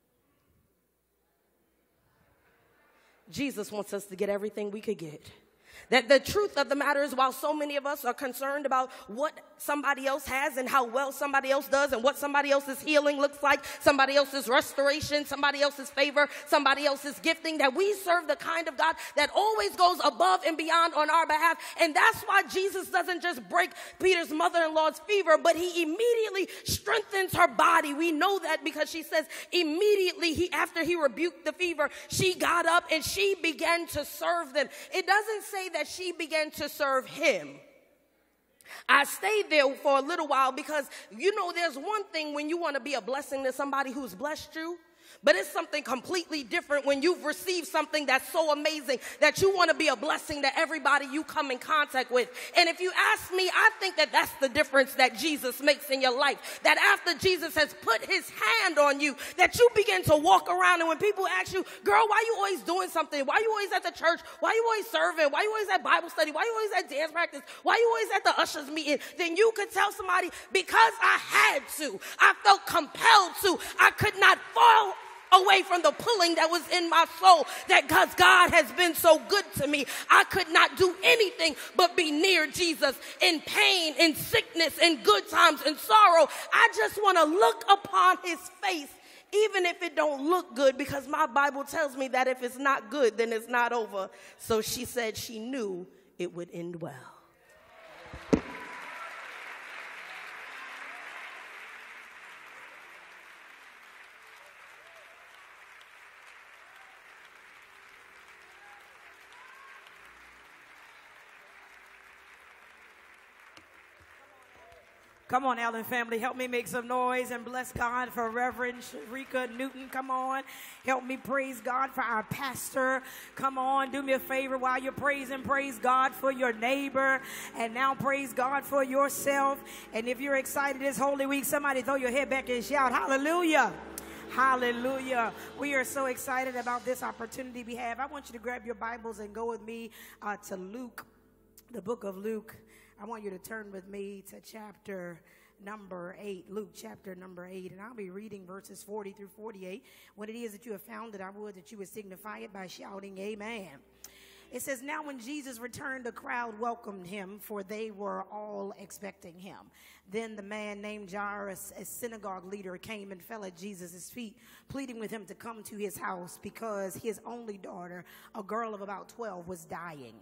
Jesus wants us to get everything we could get. That the truth of the matter is, while so many of us are concerned about what somebody else has and how well somebody else does and what somebody else's healing looks like, somebody else's restoration, somebody else's favor, somebody else's gifting, that we serve the kind of God that always goes above and beyond on our behalf. And that's why Jesus doesn't just break Peter's mother-in-law's fever, but he immediately strengthens her body. We know that because she says immediately after he rebuked the fever, she got up and she began to serve them. It doesn't say that she began to serve him. I stayed there for a little while because, you know, there's one thing when you want to be a blessing to somebody who's blessed you, but it's something completely different when you've received something that's so amazing that you want to be a blessing to everybody you come in contact with. And if you ask me, I think that that's the difference that Jesus makes in your life. That after Jesus has put his hand on you, that you begin to walk around, and when people ask you, girl, why you always doing something? Why you always at the church? Why you always serving? Why you always at Bible study? Why you always at dance practice? Why you always at the ushers meeting? Then you could tell somebody, because I had to. I felt compelled to. I could not fall away from the pulling that was in my soul, that because God has been so good to me, I could not do anything but be near Jesus in pain, in sickness, in good times, in sorrow. I just want to look upon his face, even if it don't look good, because my Bible tells me that if it's not good, then it's not over. So she said she knew it would end well. Come on, Allen family, help me make some noise and bless God for Reverend Sharika Newton. Come on, help me praise God for our pastor. Come on, do me a favor while you're praising, praise God for your neighbor, and now praise God for yourself. And if you're excited this Holy Week, somebody throw your head back and shout, hallelujah. Hallelujah. We are so excited about this opportunity we have. I want you to grab your Bibles and go with me to Luke, the book of Luke. I want you to turn with me to chapter number 8, Luke chapter number 8, and I'll be reading verses 40 through 48. What it is that you have found, that I would that you would signify it by shouting amen. It says, now when Jesus returned, the crowd welcomed him, for they were all expecting him. Then the man named Jairus, a synagogue leader, came and fell at Jesus' feet, pleading with him to come to his house because his only daughter, a girl of about 12, was dying.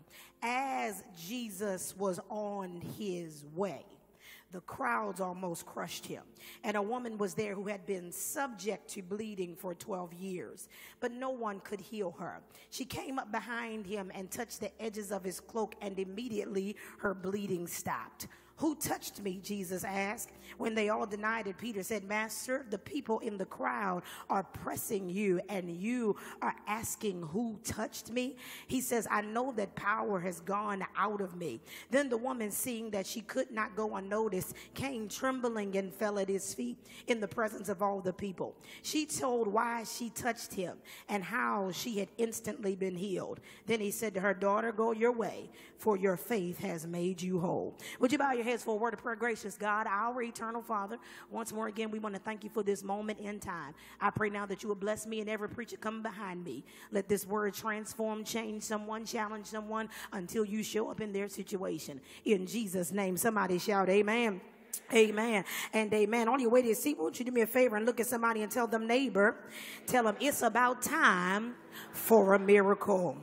As Jesus was on his way, the crowds almost crushed him. And a woman was there who had been subject to bleeding for 12 years, but no one could heal her. She came up behind him and touched the edges of his cloak, and immediately her bleeding stopped. Who touched me? Jesus asked. When they all denied it, Peter said, Master, the people in the crowd are pressing you, and you are asking who touched me? He says, I know that power has gone out of me. Then the woman, seeing that she could not go unnoticed, came trembling and fell at his feet in the presence of all the people. She told why she touched him and how she had instantly been healed. Then he said to her, daughter, go your way, for your faith has made you whole. Would you bow your heads for a word of prayer? Gracious God, our eternal Father, once more again, we want to thank you for this moment in time. I pray now that you will bless me and every preacher coming behind me. Let this word transform, change someone, challenge someone until you show up in their situation. In Jesus' name, somebody shout amen. Amen and amen. On your way to your seat, won't you do me a favor and look at somebody and tell them, neighbor, tell them it's about time for a miracle.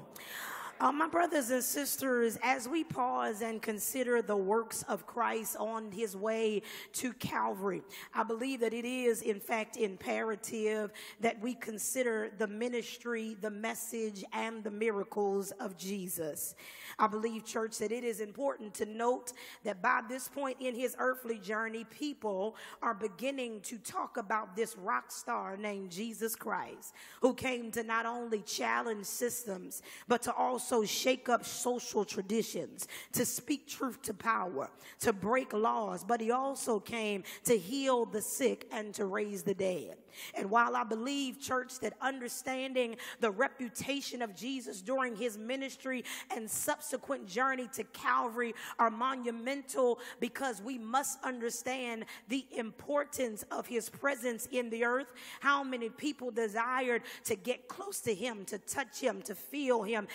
My brothers and sisters, as we pause and consider the works of Christ on his way to Calvary, I believe that it is, in fact, imperative that we consider the ministry, the message, and the miracles of Jesus. I believe, church, that it is important to note that by this point in his earthly journey, people are beginning to talk about this rock star named Jesus Christ, who came to not only challenge systems, but to also shake up social traditions, to speak truth to power, to break laws, but he also came to heal the sick and to raise the dead. And while I believe, church, that understanding the reputation of Jesus during his ministry and subsequent journey to Calvary are monumental, because we must understand the importance of his presence in the earth, how many people desired to get close to him, to touch him, to feel him, to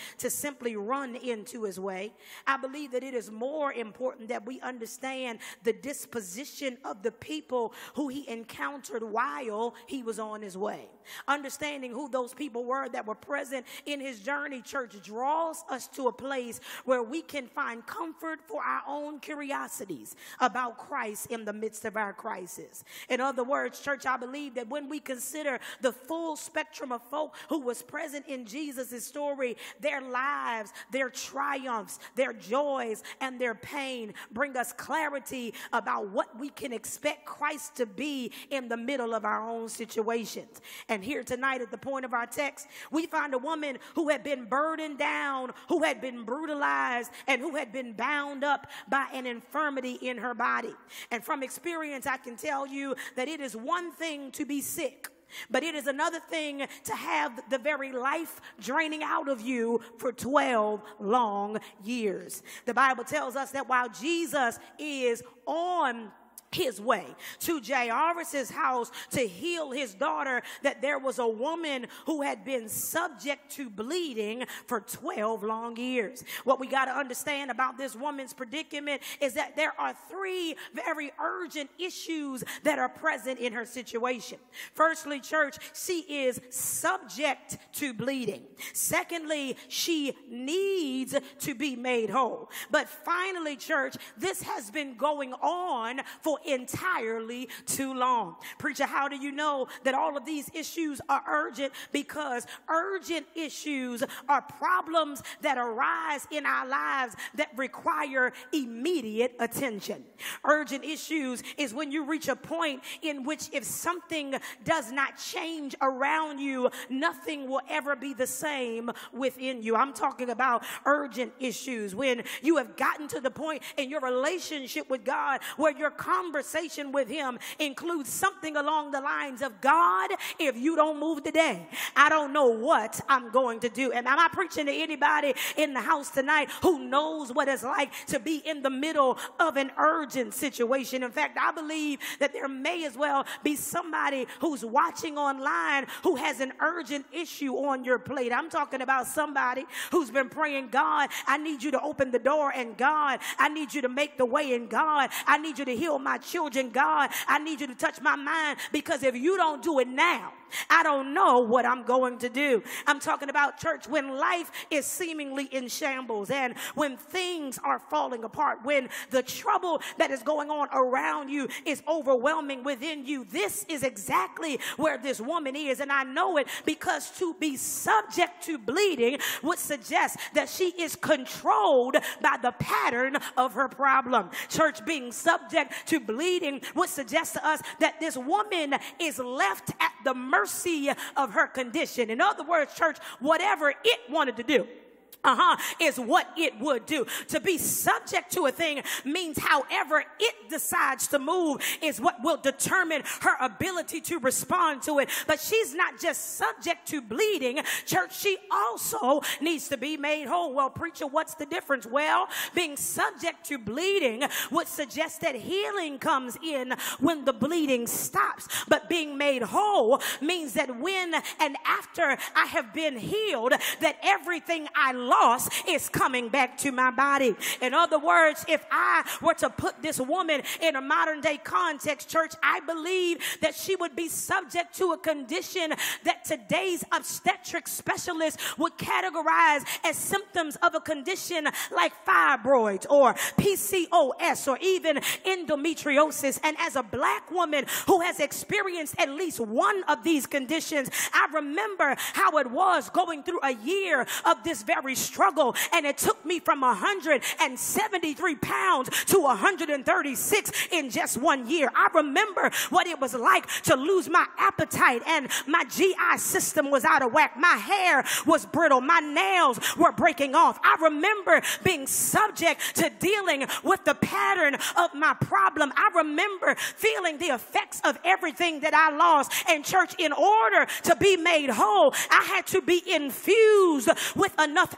simply run into his way. I believe that it is more important that we understand the disposition of the people who he encountered while he was on his way. Understanding who those people were that were present in his journey, church, draws us to a place where we can find comfort for our own curiosities about Christ in the midst of our crisis. In other words, church, I believe that when we consider the full spectrum of folk who was present in Jesus' story, their lives, their triumphs, their joys, and their pain bring us clarity about what we can expect Christ to be in the middle of our own situations. And here tonight at the point of our text, we find a woman who had been burdened down, who had been brutalized, and who had been bound up by an infirmity in her body. And from experience, I can tell you that it is one thing to be sick, but it is another thing to have the very life draining out of you for 12 long years. The Bible tells us that while Jesus is on his way to Jairus' house to heal his daughter, that there was a woman who had been subject to bleeding for 12 long years. What we got to understand about this woman's predicament is that there are three very urgent issues that are present in her situation. Firstly, church, she is subject to bleeding. Secondly, she needs to be made whole. But finally, church, this has been going on for entirely too long. Preacher, how do you know that all of these issues are urgent? Because urgent issues are problems that arise in our lives that require immediate attention. Urgent issues is when you reach a point in which if something does not change around you, nothing will ever be the same within you. I'm talking about urgent issues when you have gotten to the point in your relationship with God where your conversation with him includes something along the lines of, God, if you don't move today, I don't know what I'm going to do. And am I preaching to anybody in the house tonight who knows what it's like to be in the middle of an urgent situation? In fact, I believe that there may as well be somebody who's watching online who has an urgent issue on your plate. I'm talking about somebody who's been praying, God, I need you to open the door, and God, I need you to make the way, and God, I need you to heal my children. God, I need you to touch my mind, because if you don't do it now, I don't know what I'm going to do. I'm talking about, church, when life is seemingly in shambles and when things are falling apart, when the trouble that is going on around you is overwhelming within you. This is exactly where this woman is, and I know it because to be subject to bleeding would suggest that she is controlled by the pattern of her problem. Church, being subject to bleeding would suggest to us that this woman is left at the mercy of her condition. In other words, church, whatever it wanted to do is what it would do. To be subject to a thing means however it decides to move is what will determine her ability to respond to it. But she's not just subject to bleeding, church, she also needs to be made whole. Well, preacher, what's the difference? Well, being subject to bleeding would suggest that healing comes in when the bleeding stops. But being made whole means that when and after I have been healed, that everything I lost is coming back to my body. In other words, if I were to put this woman in a modern day context, church, I believe that she would be subject to a condition that today's obstetric specialists would categorize as symptoms of a condition like fibroids or PCOS or even endometriosis. And as a black woman who has experienced at least one of these conditions, I remember how it was going through a year of this very struggle, and it took me from 173 pounds to 136 in just 1 year. I remember what it was like to lose my appetite, and my GI system was out of whack. My hair was brittle. My nails were breaking off. I remember being subject to dealing with the pattern of my problem. I remember feeling the effects of everything that I lost. And church, in order to be made whole, I had to be infused with enough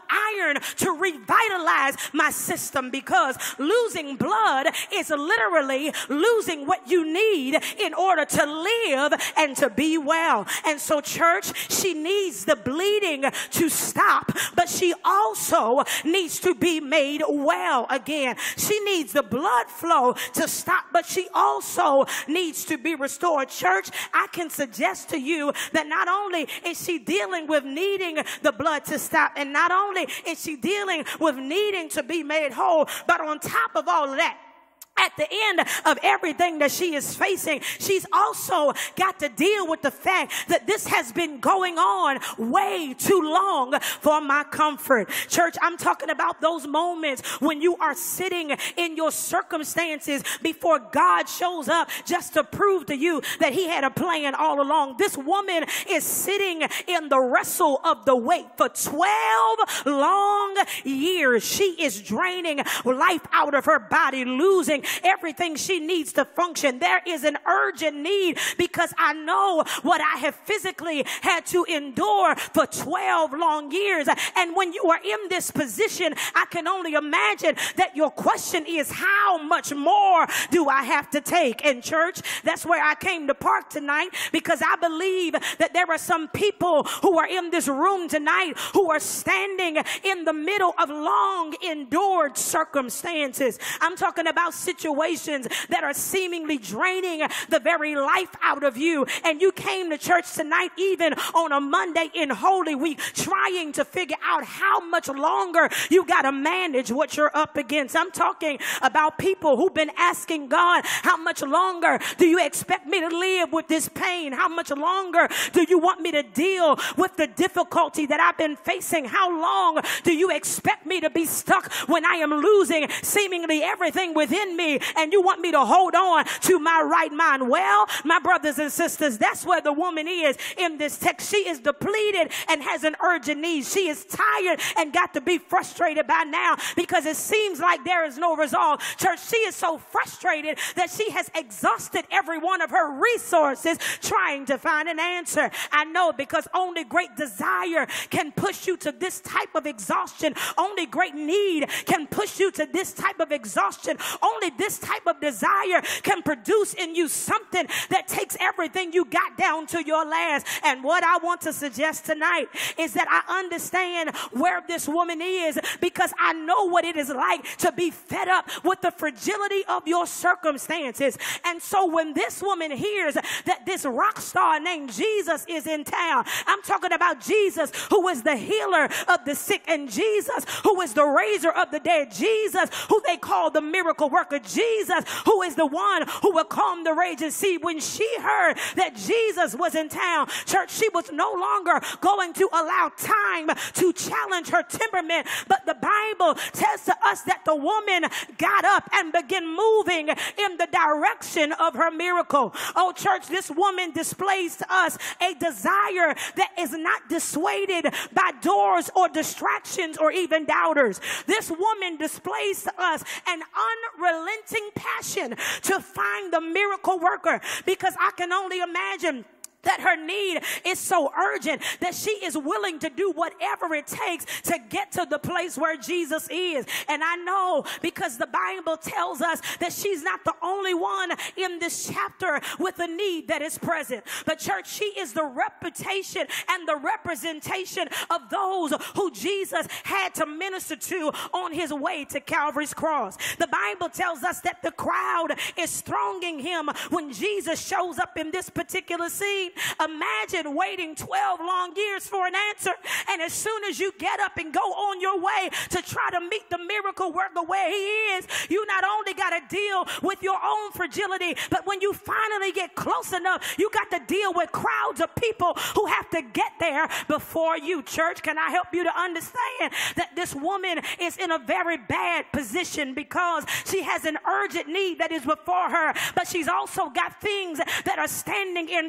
iron to revitalize my system, because losing blood is literally losing what you need in order to live and to be well. And so, church, she needs the bleeding to stop, but she also needs to be made well again. She needs the blood flow to stop, but she also needs to be restored. Church, I can suggest to you that not only is she dealing with needing the blood to stop, and not only is she dealing with needing to be made whole, but on top of all of that, at the end of everything that she is facing, she's also got to deal with the fact that this has been going on way too long for my comfort. Church, I'm talking about those moments when you are sitting in your circumstances before God shows up just to prove to you that he had a plan all along. This woman is sitting in the wrestle of the weight for 12 long years. She is draining life out of her body, losing everything she needs to function. There is an urgent need, because I know what I have physically had to endure for 12 long years. And when you are in this position, I can only imagine that your question is, how much more do I have to take? And church, that's where I came to park tonight, because I believe that there are some people who are in this room tonight who are standing in the middle of long endured circumstances. I'm talking about situations that are seemingly draining the very life out of you. And you came to church tonight, even on a Monday in Holy Week, trying to figure out how much longer you got to manage what you're up against. I'm talking about people who've been asking God, how much longer do you expect me to live with this pain? How much longer do you want me to deal with the difficulty that I've been facing? How long do you expect me to be stuck when I am losing seemingly everything within me, and you want me to hold on to my right mind? Well, my brothers and sisters, that's where the woman is in this text. She is depleted and has an urgent need. She is tired and got to be frustrated by now, because it seems like there is no resolve. Church, she is so frustrated that she has exhausted every one of her resources trying to find an answer. I know, because only great desire can push you to this type of exhaustion. Only great need can push you to this type of exhaustion. Only this type of desire can produce in you something that takes everything you got down to your last. And what I want to suggest tonight is that I understand where this woman is, because I know what it is like to be fed up with the fragility of your circumstances. And so when this woman hears that this rock star named Jesus is in town, I'm talking about Jesus, who is the healer of the sick, and Jesus, who is the raiser of the dead, Jesus, who they call the miracle worker, Jesus, who is the one who will calm the raging sea. When she heard that Jesus was in town, church, she was no longer going to allow time to challenge her temperament, but the Bible tells to us that the woman got up and began moving in the direction of her miracle. Oh, church, this woman displays to us a desire that is not dissuaded by doors or distractions or even doubters. This woman displays to us an unrelenting passion to find the miracle worker, because I can only imagine that her need is so urgent that she is willing to do whatever it takes to get to the place where Jesus is. And I know, because the Bible tells us that she's not the only one in this chapter with a need that is present. But church, she is the reputation and the representation of those who Jesus had to minister to on his way to Calvary's cross. The Bible tells us that the crowd is thronging him when Jesus shows up in this particular scene. Imagine waiting 12 long years for an answer, and as soon as you get up and go on your way to try to meet the miracle worker where he is, you not only got to deal with your own fragility, but when you finally get close enough, you got to deal with crowds of people who have to get there before you. Church, can I help you to understand that this woman is in a very bad position, because she has an urgent need that is before her, but she's also got things that are standing in front of her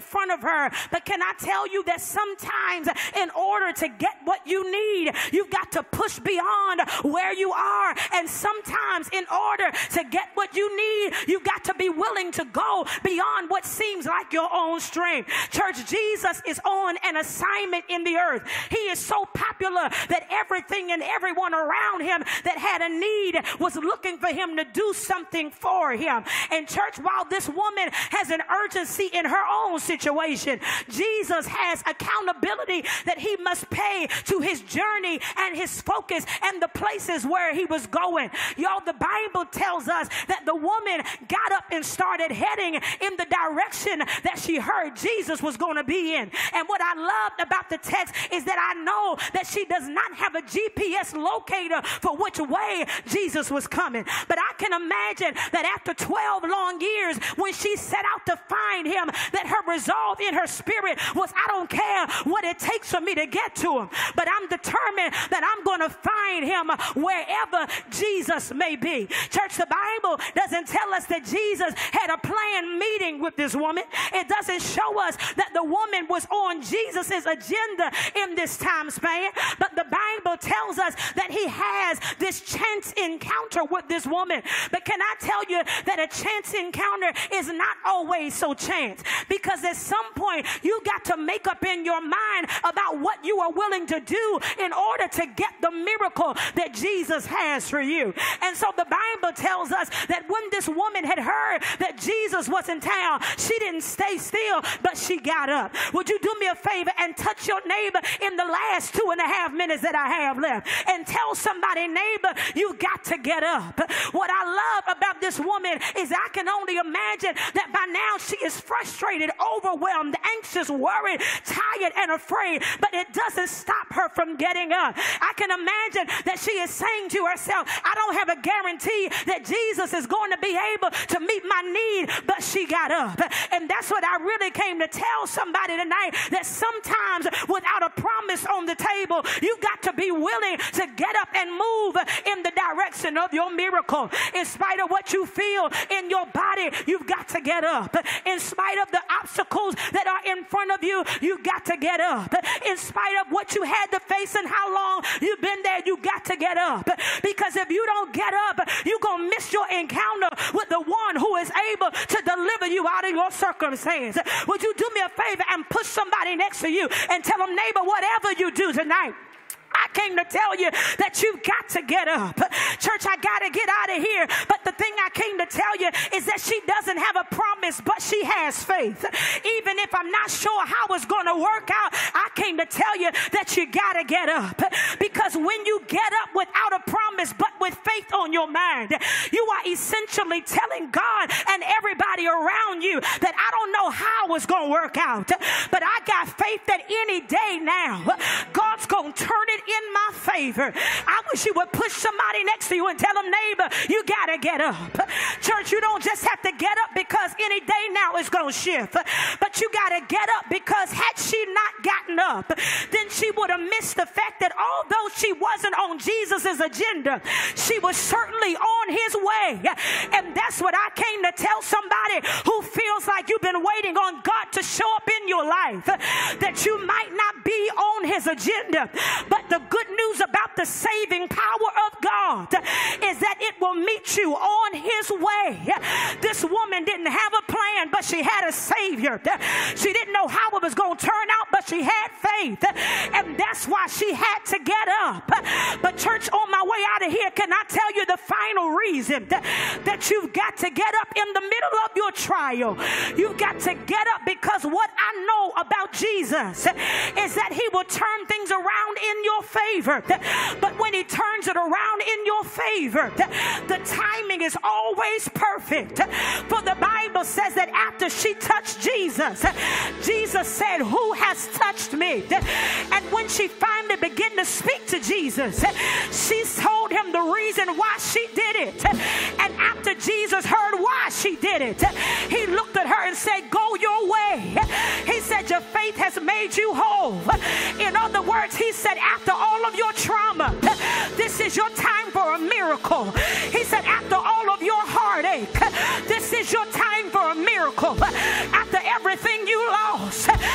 her. But can I tell you that sometimes in order to get what you need, you've got to push beyond where you are. And sometimes in order to get what you need, you've got to be willing to go beyond what seems like your own strength. Church, Jesus is on an assignment in the earth. He is so popular that everything and everyone around him that had a need was looking for him to do something for him. And church, while this woman has an urgency in her own situation, Jesus has accountability that he must pay to his journey and his focus and the places where he was going. Y'all, the Bible tells us that the woman got up and started heading in the direction that she heard Jesus was going to be in. And what I loved about the text is that I know that she does not have a GPS locator for which way Jesus was coming. But I can imagine that after 12 long years, when she set out to find him, that her resolve in her spirit was, I don't care what it takes for me to get to him, but I'm determined that I'm going to find him wherever Jesus may be. Church, the Bible doesn't tell us that Jesus had a planned meeting with this woman. It doesn't show us that the woman was on Jesus's agenda in this time span, but the Bible tells us that he has this chance encounter with this woman. But can I tell you that a chance encounter is not always so chance, because at some point you got to make up in your mind about what you are willing to do in order to get the miracle that Jesus has for you. And so the Bible tells us that when this woman had heard that Jesus was in town, she didn't stay still, but she got up. Would you do me a favor and touch your neighbor in the last 2.5 minutes that I have left and tell somebody, neighbor, you got to get up. What I love about this woman is I can only imagine that by now she is frustrated, overwhelmed, anxious, worried, tired, and afraid, but it doesn't stop her from getting up. I can imagine that she is saying to herself, I don't have a guarantee that Jesus is going to be able to meet my need, but she got up. And that's what I really came to tell somebody tonight, that sometimes without a promise on the table, you got to be willing to get up and move in the direction of your miracle. In spite of what you feel in your body, you've got to get up. In spite of the obstacles that are in front of you, you got to get up. In spite of what you had to face and how long you've been there, you got to get up. Because if you don't get up, you're going to miss your encounter with the one who is able to deliver you out of your circumstance. Would you do me a favor and push somebody next to you and tell them, neighbor, whatever you do tonight, I came to tell you that you've got to get up. Church, I got to get out of here. But the thing I came to tell you is that she doesn't have a promise, but she has faith. Even if I'm not sure how it's going to work out, I came to tell you that you got to get up. Because when you get up without a promise, but with faith on your mind, you are essentially telling God and everybody around you that I don't know how it's going to work out, but I got faith that any day now, God's going to turn it in my favor. I wish you would push somebody next to you and tell them, neighbor, you got to get up. Church, you don't just have to get up because any day now is going to shift, but you got to get up because had she not gotten up, then she would have missed the fact that although she wasn't on Jesus's agenda, she was certainly on his way. And that's what I came to tell somebody who feels like you've been waiting on God to show up in your life, that you might not be on his agenda, but the good news about the saving power of God is that it will meet you on his way. This woman didn't have a plan, but she had a savior. She didn't know how it was going to turn out, but she had faith. And that's why she had to get up. But church, on my way out of here, can I tell you the final reason that you've got to get up in the middle of your trial? You've got to get up because what I know about Jesus is that he will turn things around in your favor. But when he turns it around in your favor, the timing is always perfect. For the Bible says that after she touched Jesus, Jesus said, who has touched me? And when she finally began to speak to Jesus, she told him the reason why she did it. And after Jesus heard why she did it, he looked at her and said, go your way. He said, your faith has made you whole. In other words, he said, after all of your trauma, this is your time for a miracle. He said, after all of your heartache, this is your time for a miracle. After everything you lost,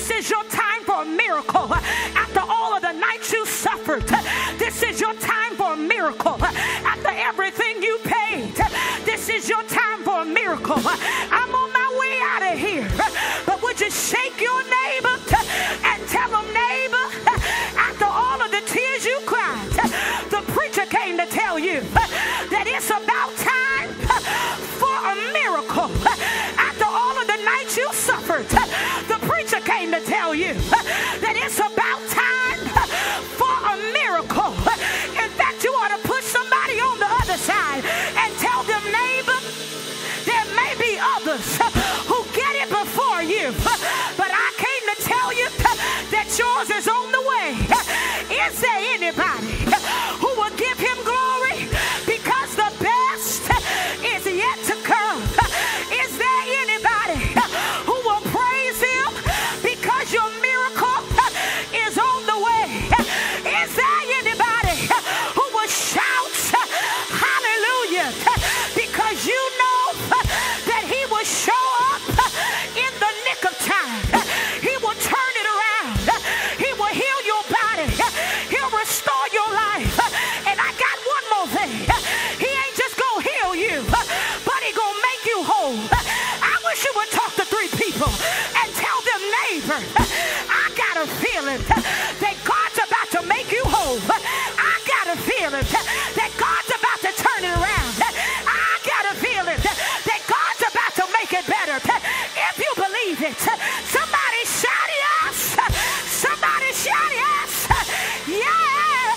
This is your time for a miracle. After all of the nights you suffered, this is your time for a miracle. After everything you paid, this is your time for a miracle. I'm on my way out of here, but would you shake your neighbor and tell them, neighbor, after all of the tears you cried, the preacher came to tell you that it's about time for a miracle. After all of the nights you suffered, the preacher came to tell you that it's about time for a miracle. In fact, you ought to push somebody on the other side and tell them, neighbor, there may be others who get it before you, but I came to tell you that yours is on the way. Is there anybody who will give him glory because the best is yet to come? Is there anybody who will praise him because your miracle is on the way? Is there anybody who will shout hallelujah because you know that he will show up in the nick of time? He will turn it around. He will heal your body. He'll restore your life. And I got one more thing. He ain't just gonna heal you, but he gonna make you whole. I wish you would talk to 3 people and tell them, neighbor, I got a feeling that God's about to make you whole. I got a feeling that God's about to turn it around. I got a feeling that God's about to make it better. If you believe it, somebody shout yes. Somebody shout yes. Yeah.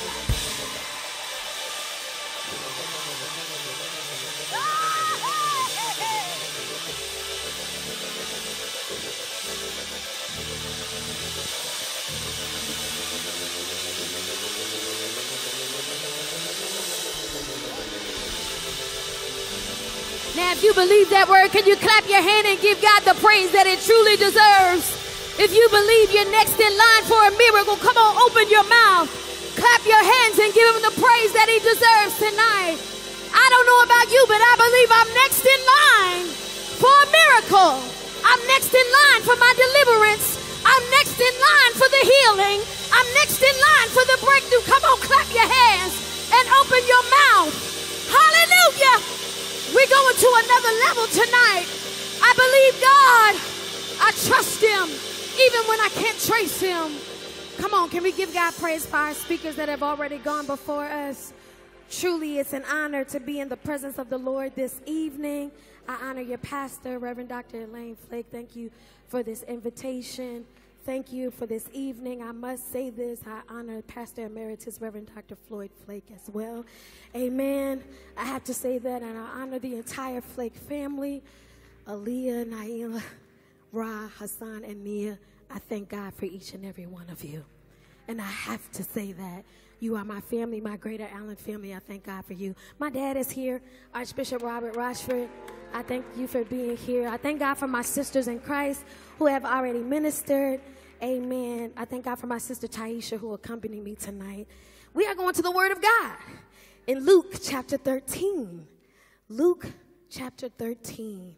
Now, if you believe that word, can you clap your hand and give God the praise that it truly deserves? If you believe you're next in line for a miracle, come on, open your mouth. Clap your hands and give him the praise that he deserves tonight. I don't know about you, but I believe I'm next in line for a miracle. I'm next in line for my deliverance. I'm next in line for the healing. I'm next in line for the breakthrough. Come on, clap your hands and open your mouth. Hallelujah. We're going to another level tonight. I believe God. I trust him even when I can't trace him. Come on, can we give God praise for our speakers that have already gone before us? Truly, it's an honor to be in the presence of the Lord this evening. I honor your pastor, Reverend Dr. Elaine Flake. Thank you for this invitation. Thank you for this evening. I must say this. I honor Pastor Emeritus, Reverend Dr. Floyd Flake as well. Amen. I have to say that, and I honor the entire Flake family, Aaliyah, Naila, Ra, Hassan, and Nia. I thank God for each and every one of you. And I have to say that. You are my family, my Greater Allen family. I thank God for you. My dad is here, Archbishop Robert Rochford. I thank you for being here. I thank God for my sisters in Christ who have already ministered. Amen. I thank God for my sister Taisha who accompanied me tonight. We are going to the Word of God in Luke chapter 13. Luke chapter 13.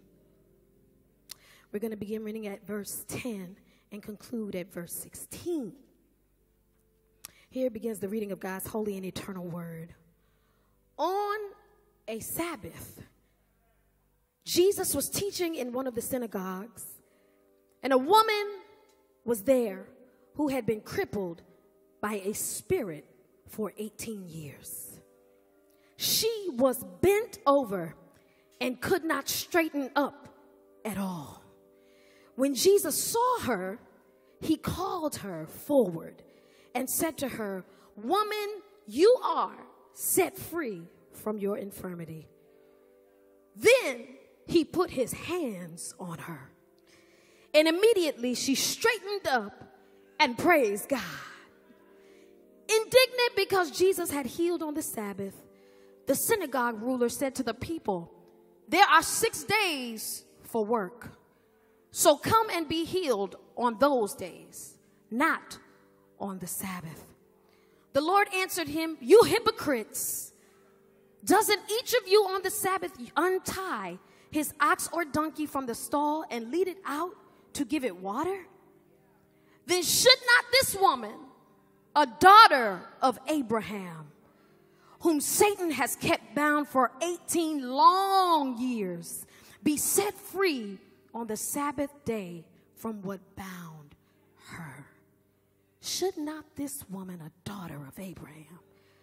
We're going to begin reading at verse 10 and conclude at verse 16. Here begins the reading of God's holy and eternal word. On a Sabbath, Jesus was teaching in one of the synagogues, and a woman was there who had been crippled by a spirit for 18 years. She was bent over and could not straighten up at all. When Jesus saw her, he called her forward and said to her, "Woman, you are set free from your infirmity." Then he put his hands on her, and immediately she straightened up and praised God. Indignant because Jesus had healed on the Sabbath, the synagogue ruler said to the people, "There are 6 days for work, so come and be healed on those days, not on the Sabbath." The Lord answered him, "You hypocrites! Doesn't each of you on the Sabbath untie his ox or donkey from the stall and lead it out to give it water? then should not this woman, a daughter of Abraham, whom Satan has kept bound for 18 long years, be set free on the Sabbath day from what bound her? Should not this woman, a daughter of Abraham,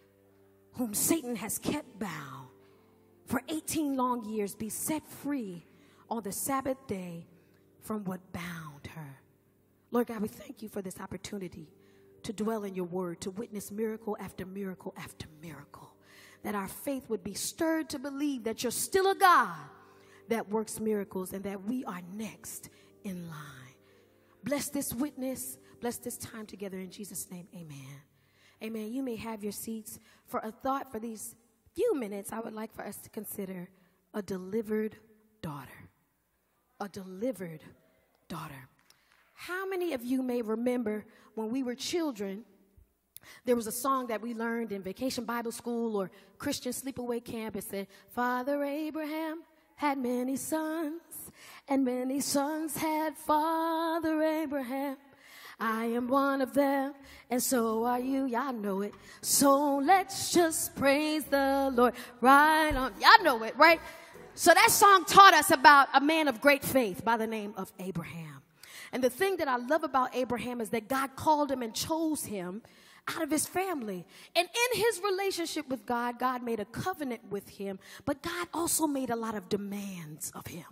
whom Satan has kept bound for 18 long years, be set free on the Sabbath day from what bound her? Lord God, we thank you for this opportunity to dwell in your word, to witness miracle after miracle after miracle, that our faith would be stirred to believe that you're still a God that works miracles and that we are next in line. Bless this witness, bless this time together in Jesus' name, amen. Amen. You may have your seats. For a thought for these few minutes, I would like for us to consider a delivered daughter. A delivered daughter. How many of you may remember when we were children, there was a song that we learned in Vacation Bible School or Christian Sleepaway Camp. It said, Father Abraham had many sons, and many sons had Father Abraham. I am one of them, and so are you. Y'all know it. So let's just praise the Lord. Right on. Y'all know it, right? So that song taught us about a man of great faith by the name of Abraham. And the thing that I love about Abraham is that God called him and chose him out of his family. And in his relationship with God, God made a covenant with him, but God also made a lot of demands of him.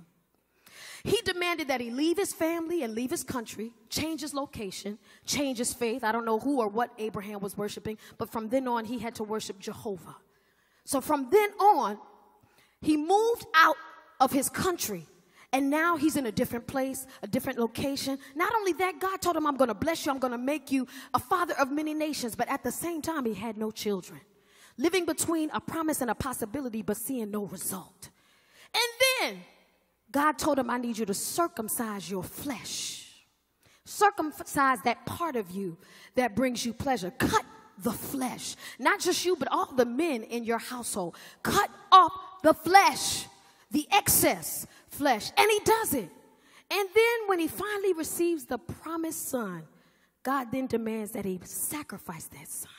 He demanded that he leave his family and leave his country, change his location, change his faith. I don't know who or what Abraham was worshiping, but from then on, he had to worship Jehovah. So from then on, he moved out of his country. And now he's in a different place, a different location. Not only that, God told him, I'm going to bless you. I'm going to make you a father of many nations. But at the same time, he had no children. Living between a promise and a possibility, but seeing no result. And then God told him, I need you to circumcise your flesh. Circumcise that part of you that brings you pleasure. Cut the flesh. Not just you, but all the men in your household. Cut off the flesh, the excess flesh. And he does it. And then when he finally receives the promised son, God then demands that he sacrifice that son.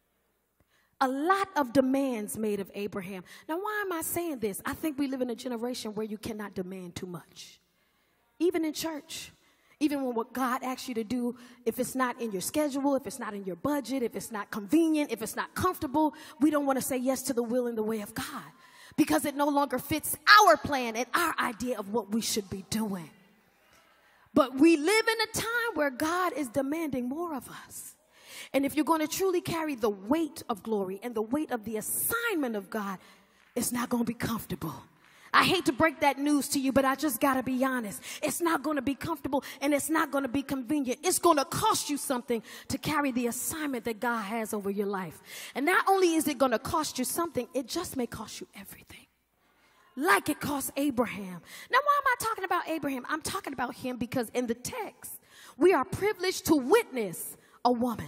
A lot of demands made of Abraham. Now, why am I saying this? I think we live in a generation where you cannot demand too much. Even in church. Even when what God asks you to do, if it's not in your schedule, if it's not in your budget, if it's not convenient, if it's not comfortable, we don't want to say yes to the will and the way of God. Because it no longer fits our plan and our idea of what we should be doing. But we live in a time where God is demanding more of us. And if you're going to truly carry the weight of glory and the weight of the assignment of God, it's not going to be comfortable. I hate to break that news to you, but I just got to be honest. It's not going to be comfortable and it's not going to be convenient. It's going to cost you something to carry the assignment that God has over your life. And not only is it going to cost you something, it just may cost you everything. Like it cost Abraham. Now, why am I talking about Abraham? I'm talking about him because in the text, we are privileged to witness a woman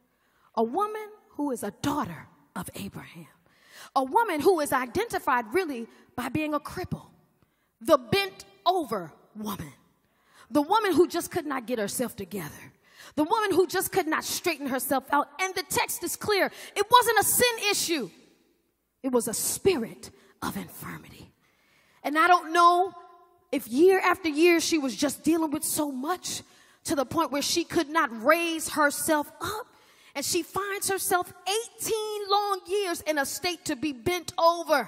who is a daughter of Abraham. A woman who is identified really by being a cripple, the bent over woman, the woman who just could not get herself together, the woman who just could not straighten herself out. And the text is clear. It wasn't a sin issue. It was a spirit of infirmity. And I don't know if year after year she was just dealing with so much to the point where she could not raise herself up. And she finds herself 18 long years in a state to be bent over,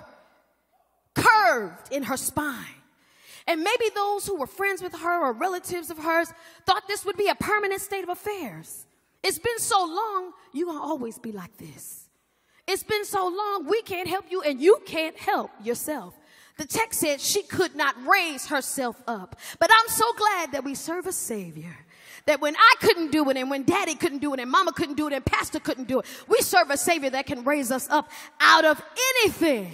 curved in her spine. And maybe those who were friends with her or relatives of hers thought this would be a permanent state of affairs. It's been so long, you're going to always be like this. It's been so long, we can't help you and you can't help yourself. The text said she could not raise herself up. But I'm so glad that we serve a Savior. That when I couldn't do it and when Daddy couldn't do it and Mama couldn't do it and Pastor couldn't do it, we serve a Savior that can raise us up out of anything.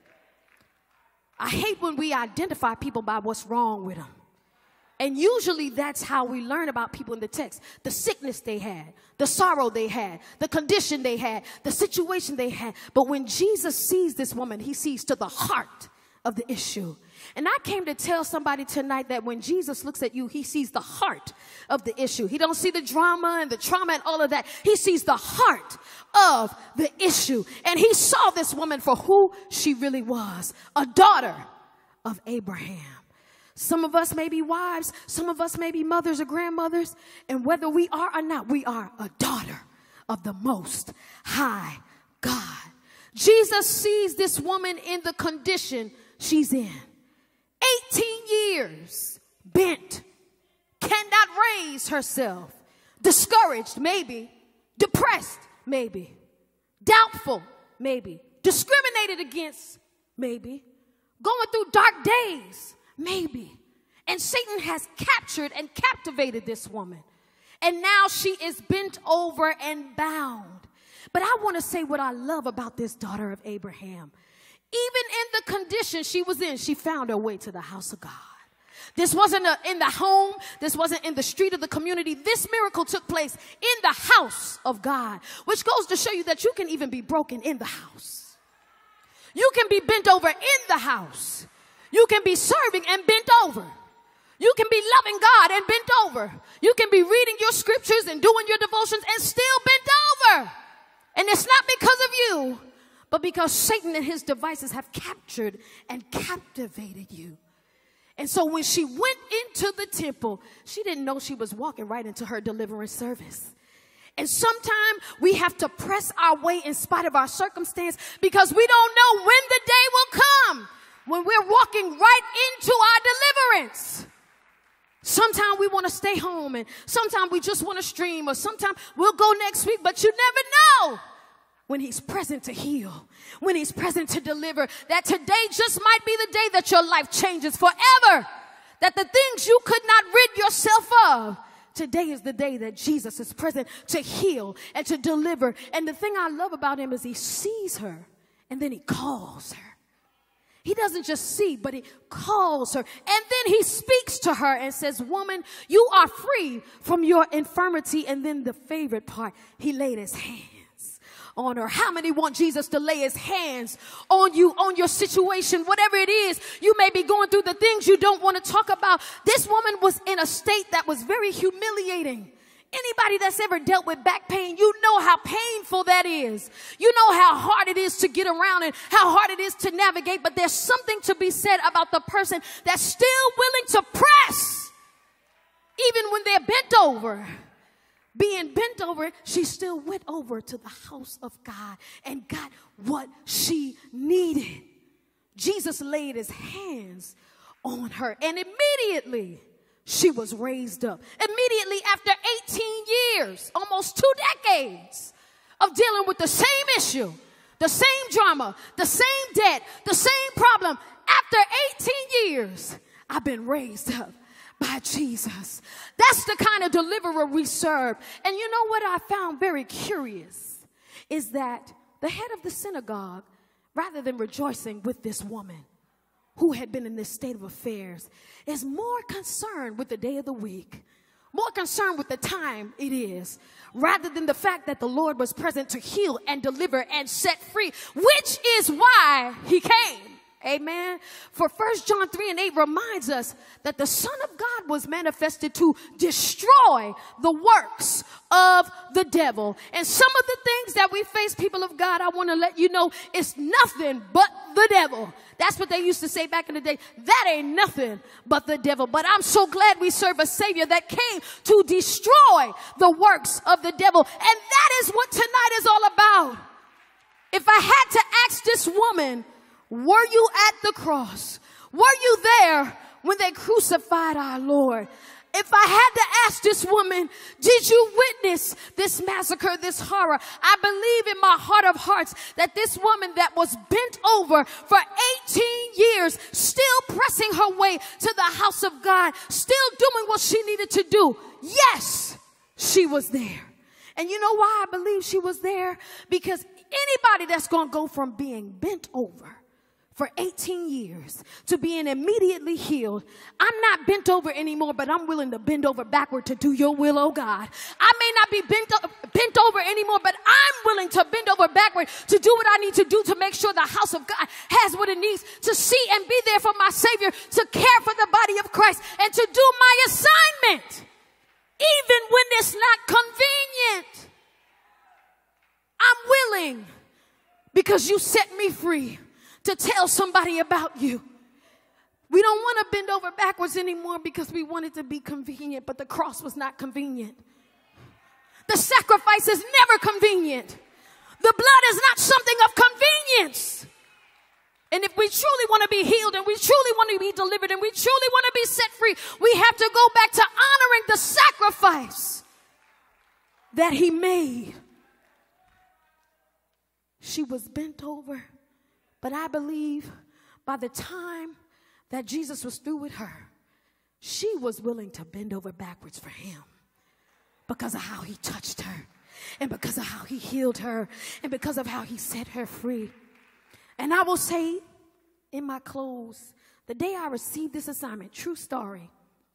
I hate when we identify people by what's wrong with them. And usually that's how we learn about people in the text. The sickness they had, the sorrow they had, the condition they had, the situation they had. But when Jesus sees this woman, he sees to the heart of the issue. And I came to tell somebody tonight that when Jesus looks at you, he sees the heart of the issue. He don't see the drama and the trauma and all of that. He sees the heart of the issue. And he saw this woman for who she really was, a daughter of Abraham. Some of us may be wives, some of us may be mothers or grandmothers, and whether we are or not, we are a daughter of the Most High God. Jesus sees this woman in the condition she's in. 18 years, bent, cannot raise herself, discouraged maybe, depressed maybe, doubtful maybe, discriminated against maybe, going through dark days maybe. And Satan has captured and captivated this woman. And now she is bent over and bound. But I want to say what I love about this daughter of Abraham. Even in the condition she was in, she found her way to the house of God. This wasn't in the home. This wasn't in the street of the community. This miracle took place in the house of God, which goes to show you that you can even be broken in the house. You can be bent over in the house. You can be serving and bent over. You can be loving God and bent over. You can be reading your scriptures and doing your devotions and still bent over. And it's not because of you, but because Satan and his devices have captured and captivated you. And so when she went into the temple, she didn't know she was walking right into her deliverance service. And sometimes we have to press our way in spite of our circumstance because we don't know when the day will come when we're walking right into our deliverance. Sometimes we want to stay home, and sometimes we just want to stream, or sometimes we'll go next week, but you never know when he's present to heal, when he's present to deliver, that today just might be the day that your life changes forever, that the things you could not rid yourself of, today is the day that Jesus is present to heal and to deliver. And the thing I love about him is he sees her, and then he calls her. He doesn't just see, but he calls her. And then he speaks to her and says, woman, you are free from your infirmity. And then the favorite part, he laid his hands on her. How many want Jesus to lay his hands on you, on your situation, whatever it is? You may be going through the things you don't want to talk about. This woman was in a state that was very humiliating. Anybody that's ever dealt with back pain, you know how painful that is. You know how hard it is to get around and how hard it is to navigate. But there's something to be said about the person that's still willing to press, even when they're bent over. Being bent over, she still went over to the house of God and got what she needed. Jesus laid his hands on her, and immediately she was raised up. Immediately after 18 years, almost 2 decades of dealing with the same issue, the same drama, the same debt, the same problem. After 18 years, I've been raised up by Jesus. That's the kind of deliverer we serve. And you know what I found very curious is that the head of the synagogue, rather than rejoicing with this woman who had been in this state of affairs, is more concerned with the day of the week, more concerned with the time it is, rather than the fact that the Lord was present to heal and deliver and set free, which is why he came. Amen. For 1 John 3:8 reminds us that the Son of God was manifested to destroy the works of the devil. And some of the things that we face, people of God, I want to let you know, it's nothing but the devil. That's what they used to say back in the day. That ain't nothing but the devil. But I'm so glad we serve a Savior that came to destroy the works of the devil. And that is what tonight is all about. If I had to ask this woman, were you at the cross? Were you there when they crucified our Lord? If I had to ask this woman, did you witness this massacre, this horror? I believe in my heart of hearts that this woman that was bent over for 18 years, still pressing her way to the house of God, still doing what she needed to do. Yes, she was there. And you know why I believe she was there? Because anybody that's going to go from being bent over for 18 years to being immediately healed. I'm not bent over anymore, but I'm willing to bend over backward to do your will, oh God. I may not be bent over anymore, but I'm willing to bend over backward to do what I need to do to make sure the house of God has what it needs to see and be there for my Savior, to care for the body of Christ, and to do my assignment, even when it's not convenient. I'm willing, because you set me free, to tell somebody about you. We don't want to bend over backwards anymore because we want it to be convenient, but the cross was not convenient. The sacrifice is never convenient. The blood is not something of convenience. And if we truly want to be healed, and we truly want to be delivered, and we truly want to be set free, we have to go back to honoring the sacrifice that he made. She was bent over, but I believe by the time that Jesus was through with her, she was willing to bend over backwards for him because of how he touched her, and because of how he healed her, and because of how he set her free. And I will say in my close, the day I received this assignment, true story,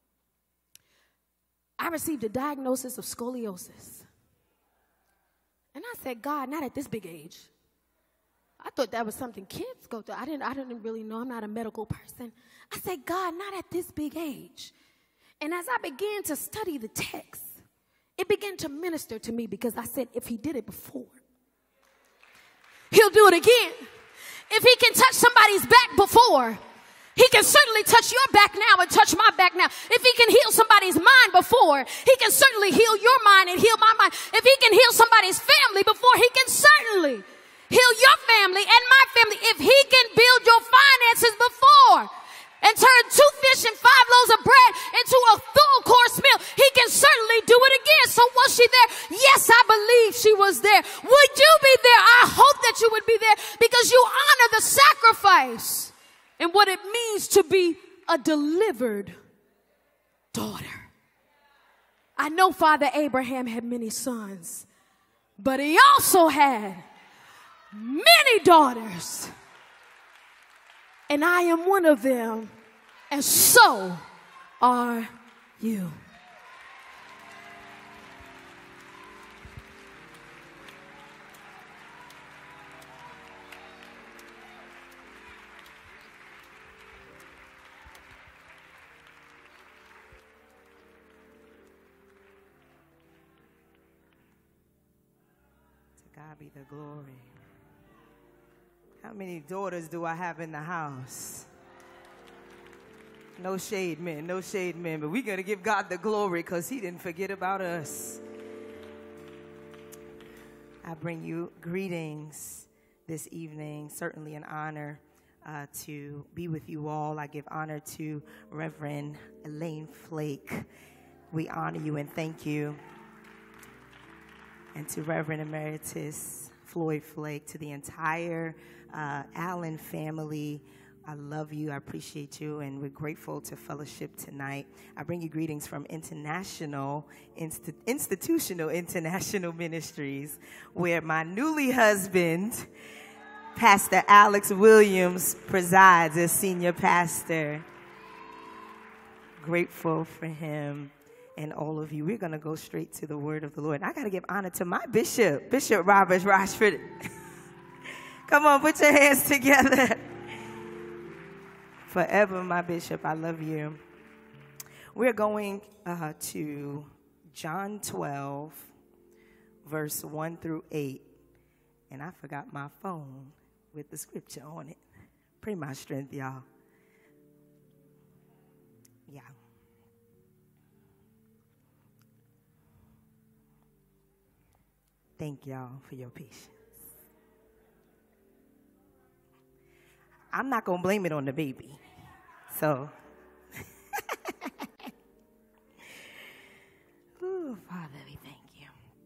I received a diagnosis of scoliosis. And I said, God, not at this big age. I thought that was something kids go through. I didn't really know. I'm not a medical person. I said, God, not at this big age. And as I began to study the text, it began to minister to me, because I said, if he did it before, he'll do it again. If he can touch somebody's back before, he can certainly touch your back now and touch my back now. If he can heal somebody's mind before, he can certainly heal your mind and heal my mind. If he can heal somebody's family before, he can certainly heal your family and my family. If he can build your finances before and turn 2 fish and 5 loaves of bread into a full course meal, he can certainly do it again. So was she there? Yes, I believe she was there. Would you be there? I hope that you would be there, because you honor the sacrifice and what it means to be a delivered daughter. I know Father Abraham had many sons, but he also had many daughters. And I am one of them, and so are you. To God be the glory. How many daughters do I have in the house? No shade, men, no shade, men. But we're going to give God the glory, because he didn't forget about us. I bring you greetings this evening. Certainly an honor to be with you all. I give honor to Reverend Elaine Flake. We honor you and thank you. And to Reverend Emeritus Floyd Flake, to the entire Allen family, I love you, I appreciate you, and we're grateful to fellowship tonight. I bring you greetings from Institutional International Ministries, where my newly husband, Pastor Alex Williams, presides as senior pastor. Grateful for him and all of you. We're going to go straight to the word of the Lord. I got to give honor to my bishop, Bishop Robert Rochford. Come on, put your hands together. Forever, my bishop, I love you. We're going to John 12, verse 1 through 8. And I forgot my phone with the scripture on it. Pray my strength, y'all. Yeah. Thank y'all for your patience. I'm not going to blame it on the baby. So, ooh, Father, we thank you.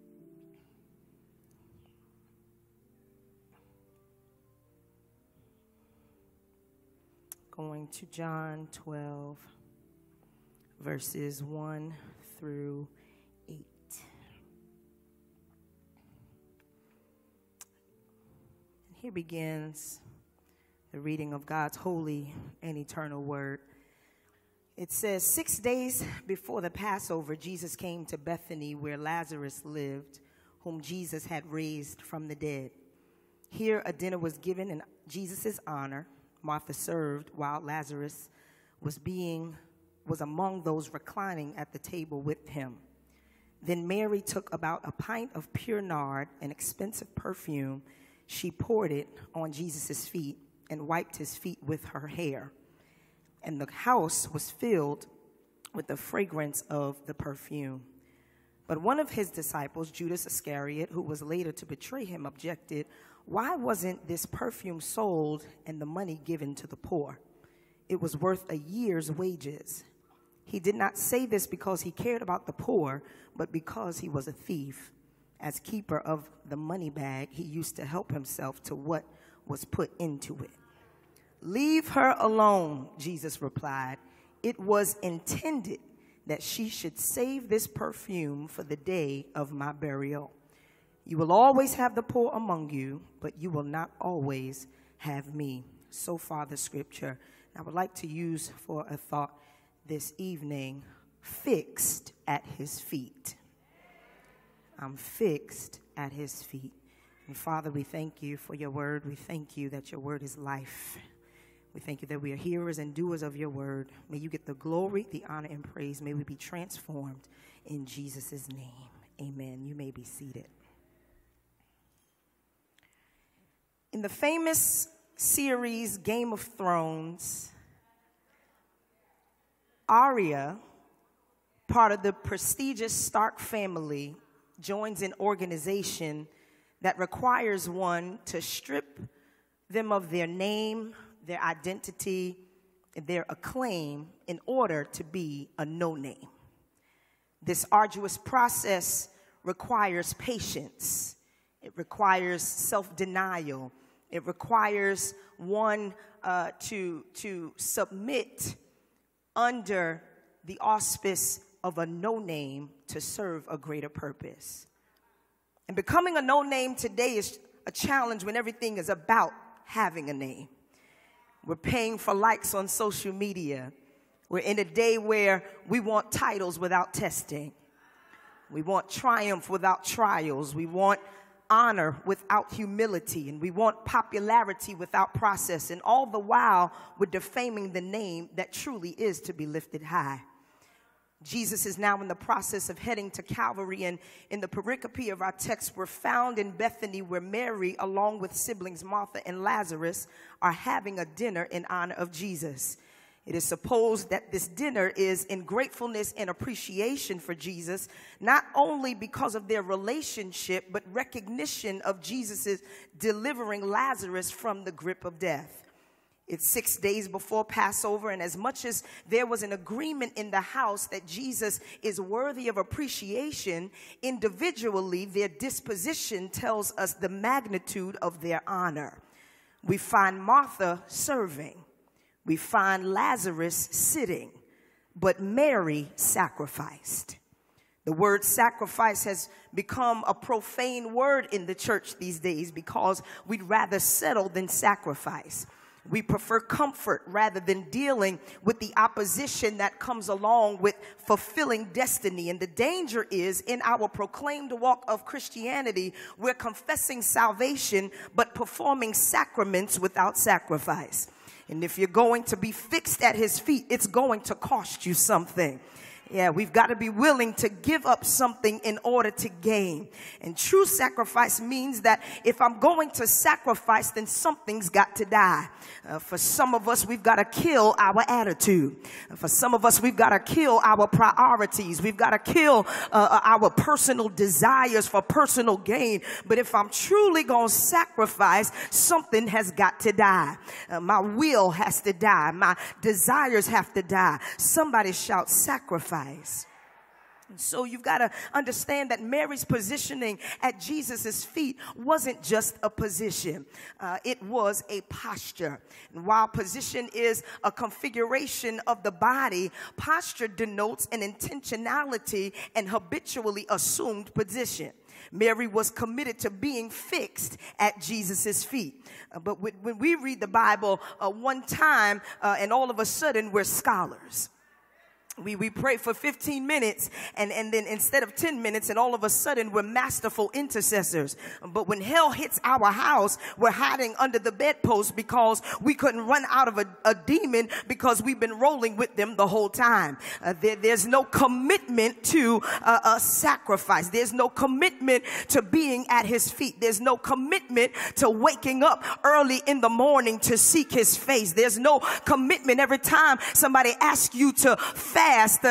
Going to John 12, verses 1 through 8. Here begins the reading of God's holy and eternal word. It says, 6 days before the Passover, Jesus came to Bethany where Lazarus lived, whom Jesus had raised from the dead. Here a dinner was given in Jesus' honor. Martha served while Lazarus was among those reclining at the table with him. Then Mary took about a pint of pure nard, an expensive perfume. She poured it on Jesus' feet and wiped his feet with her hair. And the house was filled with the fragrance of the perfume. But one of his disciples, Judas Iscariot, who was later to betray him, objected, "Why wasn't this perfume sold and the money given to the poor? It was worth a year's wages." He did not say this because he cared about the poor, but because he was a thief. As keeper of the money bag, he used to help himself to what was put into it. "Leave her alone," Jesus replied. "It was intended that she should save this perfume for the day of my burial. You will always have the poor among you, but you will not always have me." So far the scripture. I would like to use for a thought this evening, fixed at his feet. I'm fixed at his feet. And Father, we thank you for your word. We thank you that your word is life. We thank you that we are hearers and doers of your word. May you get the glory, the honor, and praise. May we be transformed in Jesus' name. Amen. You may be seated. In the famous series Game of Thrones, Arya, part of the prestigious Stark family, joins an organization that requires one to strip them of their name, their identity, and their acclaim in order to be a no-name. This arduous process requires patience. It requires self-denial. It requires one to submit under the auspice of a no-name to serve a greater purpose. And becoming a no-name today is a challenge when everything is about having a name. We're paying for likes on social media. We're in a day where we want titles without testing. We want triumph without trials. We want honor without humility. And we want popularity without process. And all the while, we're defaming the name that truly is to be lifted high. Jesus is now in the process of heading to Calvary, and in the pericope of our text, we're found in Bethany where Mary, along with siblings Martha and Lazarus, are having a dinner in honor of Jesus. It is supposed that this dinner is in gratefulness and appreciation for Jesus, not only because of their relationship, but recognition of Jesus' delivering Lazarus from the grip of death. It's 6 days before Passover, and as much as there was an agreement in the house that Jesus is worthy of appreciation, individually their disposition tells us the magnitude of their honor. We find Martha serving. We find Lazarus sitting, but Mary sacrificed. The word sacrifice has become a profane word in the church these days because we'd rather settle than sacrifice. We prefer comfort rather than dealing with the opposition that comes along with fulfilling destiny. And the danger is in our proclaimed walk of Christianity, we're confessing salvation but performing sacraments without sacrifice. And if you're going to be fixed at his feet, it's going to cost you something. Yeah, we've got to be willing to give up something in order to gain. And true sacrifice means that if I'm going to sacrifice, then something's got to die. For some of us, we've got to kill our attitude. For some of us, we've got to kill our priorities. We've got to kill our personal desires for personal gain. But if I'm truly going to sacrifice, something has got to die. My will has to die. My desires have to die. Somebody shout sacrifice. So you've got to understand that Mary's positioning at Jesus' feet wasn't just a position. It was a posture. And while position is a configuration of the body, posture denotes an intentionality and habitually assumed position. Mary was committed to being fixed at Jesus' feet. But when we read the Bible one time and all of a sudden we're scholars. We pray for 15 minutes and then instead of 10 minutes and all of a sudden we're masterful intercessors. But when hell hits our house, we're hiding under the bedpost because we couldn't run out of a demon because we've been rolling with them the whole time. There's no commitment to a sacrifice. There's no commitment to being at his feet. There's no commitment to waking up early in the morning to seek his face. There's no commitment every time somebody asks you to fast.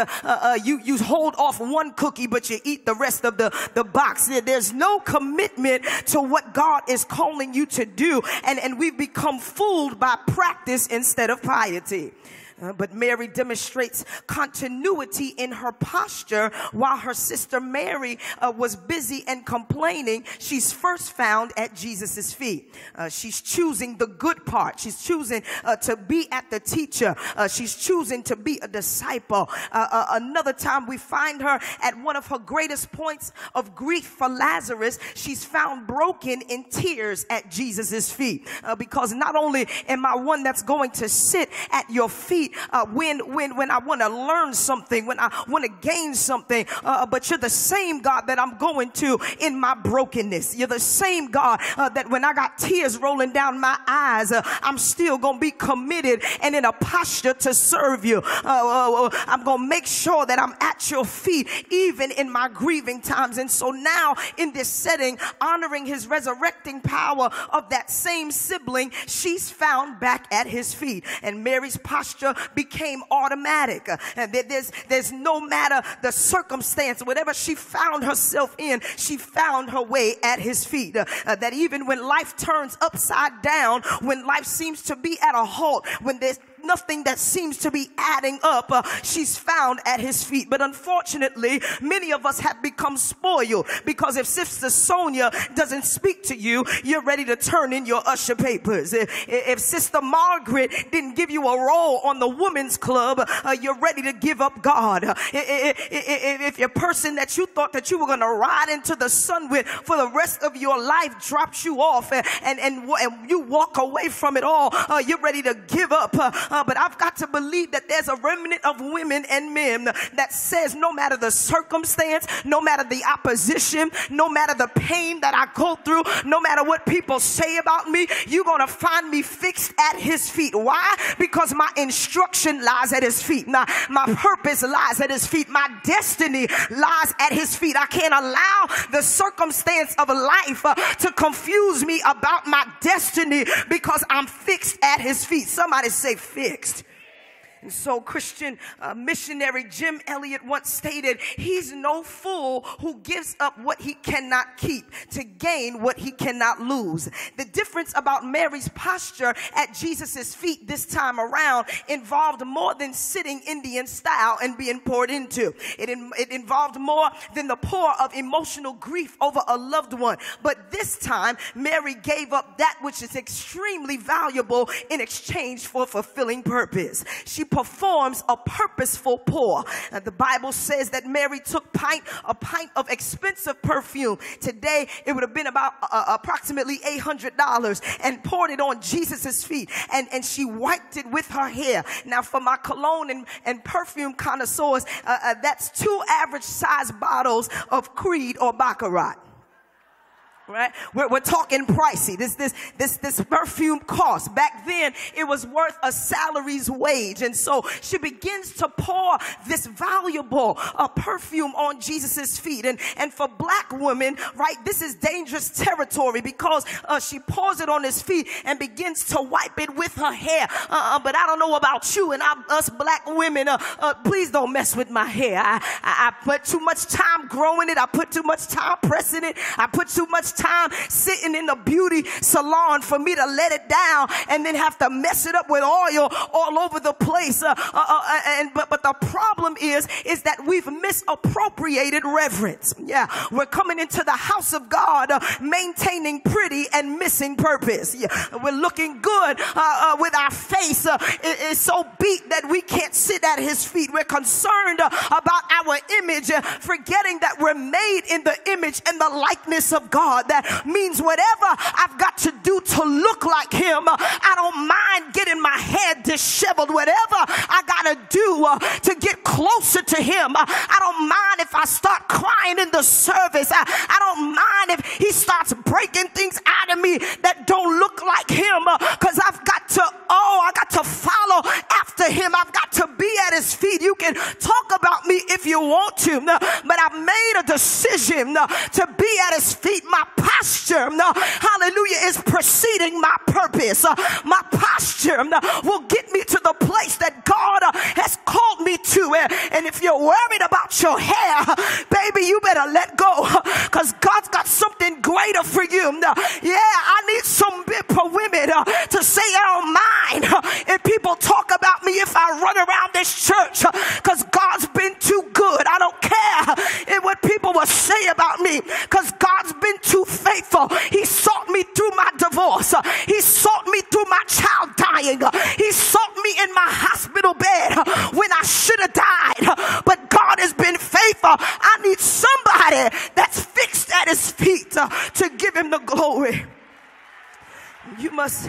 You hold off one cookie, but you eat the rest of the box. There's no commitment to what God is calling you to do. And we've become fooled by practice instead of piety. But Mary demonstrates continuity in her posture while her sister Mary was busy and complaining. She's first found at Jesus' feet. She's choosing the good part. She's choosing to be at the teacher. She's choosing to be a disciple. Another time we find her at one of her greatest points of grief for Lazarus. She's found broken in tears at Jesus' feet. Because not only am I one that's going to sit at your feet when I want to learn something, when I want to gain something, but you're the same God that I'm going to in my brokenness. You're the same God that when I got tears rolling down my eyes, I'm still going to be committed and in a posture to serve you. I'm going to make sure that I'm at your feet even in my grieving times. And so now in this setting, honoring his resurrecting power of that same sibling, she's found back at his feet. And Mary's posture became automatic. And there's no matter the circumstance, whatever she found herself in, she found her way at his feet. That even when life turns upside down, when life seems to be at a halt, when there's nothing that seems to be adding up, she's found at his feet. But unfortunately, many of us have become spoiled because if Sister Sonia doesn't speak to you, you're ready to turn in your usher papers. If Sister Margaret didn't give you a role on the women's club, you're ready to give up God. If your person that you thought that you were going to ride into the sun with for the rest of your life drops you off and you walk away from it all, you're ready to give up. But I've got to believe that there's a remnant of women and men that says no matter the circumstance, no matter the opposition, no matter the pain that I go through, no matter what people say about me, you're going to find me fixed at his feet. Why? Because my instruction lies at his feet. My purpose lies at his feet. My destiny lies at his feet. I can't allow the circumstance of life to confuse me about my destiny because I'm fixed at his feet. Somebody say fixed. And so Christian missionary Jim Elliot once stated, he's no fool who gives up what he cannot keep to gain what he cannot lose. The difference about Mary's posture at Jesus' feet this time around involved more than sitting Indian style and being poured into. It involved more than the pour of emotional grief over a loved one. But this time, Mary gave up that which is extremely valuable in exchange for fulfilling purpose. She performs a purposeful pour. The Bible says that Mary took a pint of expensive perfume. Today, it would have been about approximately $800 and poured it on Jesus' feet. And she wiped it with her hair. Now, for my cologne and perfume connoisseurs, that's 2 average size bottles of Creed or Baccarat. Right? We're talking pricey. This perfume cost. Back then, it was worth a salary's wage. And so she begins to pour this valuable perfume on Jesus's feet. And for black women, right, this is dangerous territory because she pours it on his feet and begins to wipe it with her hair. But I don't know about you and us black women. Please don't mess with my hair. I put too much time growing it. I put too much time pressing it. I put too much much time sitting in the beauty salon for me to let it down and then have to mess it up with oil all over the place. But the problem is that we've misappropriated reverence. Yeah, we're coming into the house of God, maintaining pretty and missing purpose. Yeah, we're looking good with our face is so beat that we can't sit at his feet. We're concerned about our image, forgetting that we're made in the image and the likeness of God. That means whatever I've got to do to look like him, I don't mind getting my head disheveled. Whatever I gotta do to get closer to him, I don't mind if I start crying in the service. I don't mind if he starts breaking things out of me that don't look like him, because I got to follow after him. I've got to be at his feet. You can talk about me if you want to, but I've made a decision to be at his feet. My posture, hallelujah, is preceding my purpose. My posture will get me to the place that God has called me to. And if you're worried about your hair, baby, you better let go, because God's got something greater for you. Yeah, I need some women to say I don't mind if people talk about me if I run around this church, because God's been too good. I don't care what people will say about me, because God's been too faithful. He sought me through my divorce. He sought me through my child dying. He sought me in my hospital bed when I should have died. But God has been faithful. I need somebody that's fixed at his feet to give him the glory. You must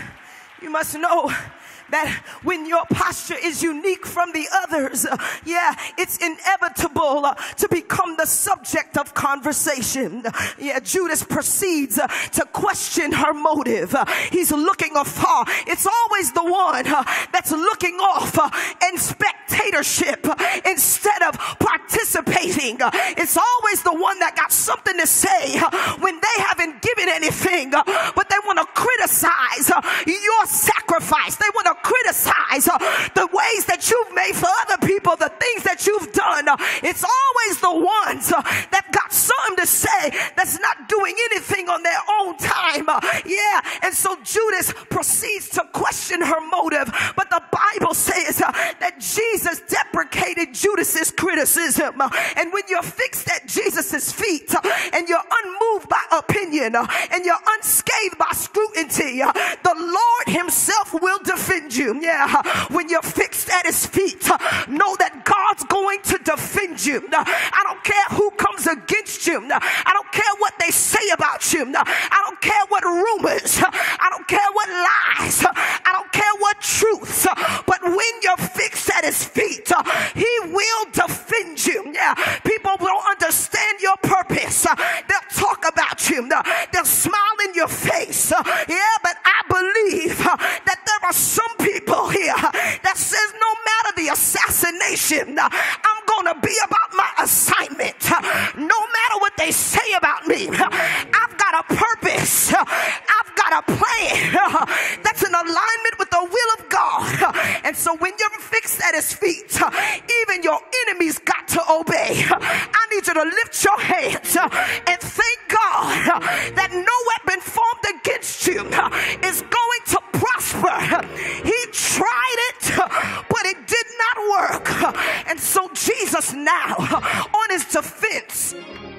know that when your posture is unique from the others, it's inevitable to become the subject of conversation. Judas proceeds to question her motive. He's looking afar. It's always the one that's looking off in spectatorship instead of participating. It's always the one that got something to say when they haven't given anything, but they want to criticize your sacrifice. They want to criticize the ways that you've made for other people, the things that you've done. It's always the ones that got something to say that's not doing anything on their own time. And so Judas proceeds to question her motive, but the Bible says that Jesus deprecated Judas's criticism. And when you're fixed at Jesus's feet and you're unmoved by opinion and you're unscathed by scrutiny, the Lord himself will defend you. When you're fixed at his feet, know that God's going to defend you. I don't care who comes against you. I don't care what they say about you. I don't care what rumors. I don't care what lies. I don't care what truths. But when you're fixed at his feet, he will defend you. People don't understand your purpose. They'll talk about you. They'll smile in your face. But I believe that there are some people here that says no matter the assassination, I'm going to be about my assignment. No matter what they say about me, I've got a purpose. I've got a plan that's in alignment with the will of God. And so when you're fixed at his feet, even your enemies got to obey. I need you to lift your hands and thank God that no weapon formed against you is going to prosper. He tried it, but it did not work. And so Jesus now, on his defense,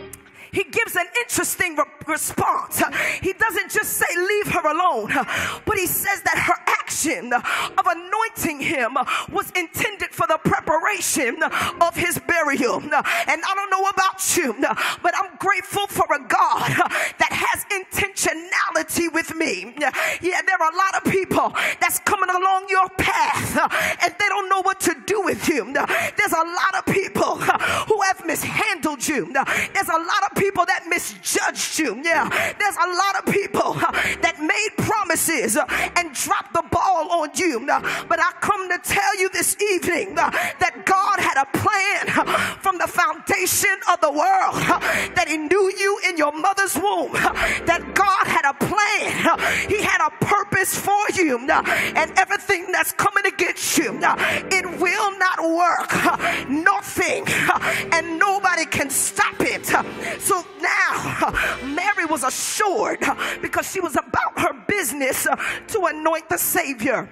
he gives an interesting response. He doesn't just say leave her alone, but he says that her action of anointing him was intended for the preparation of his burial. And I don't know about you, but I'm grateful for a God that has intentionality with me. There are a lot of people that's coming along your path and they don't know what to do with you. There's a lot of people who have mishandled you. There's a lot of people that misjudged you. There's a lot of people that made promises and dropped the ball on you. But I come to tell you this evening that God had a plan from the foundation of the world, that he knew you in your mother's womb, that God had a plan. He had a purpose for you, and everything that's coming against you, it will not work. Nothing and nobody can stop it. So now Mary was assured because she was about her business to anoint the Savior.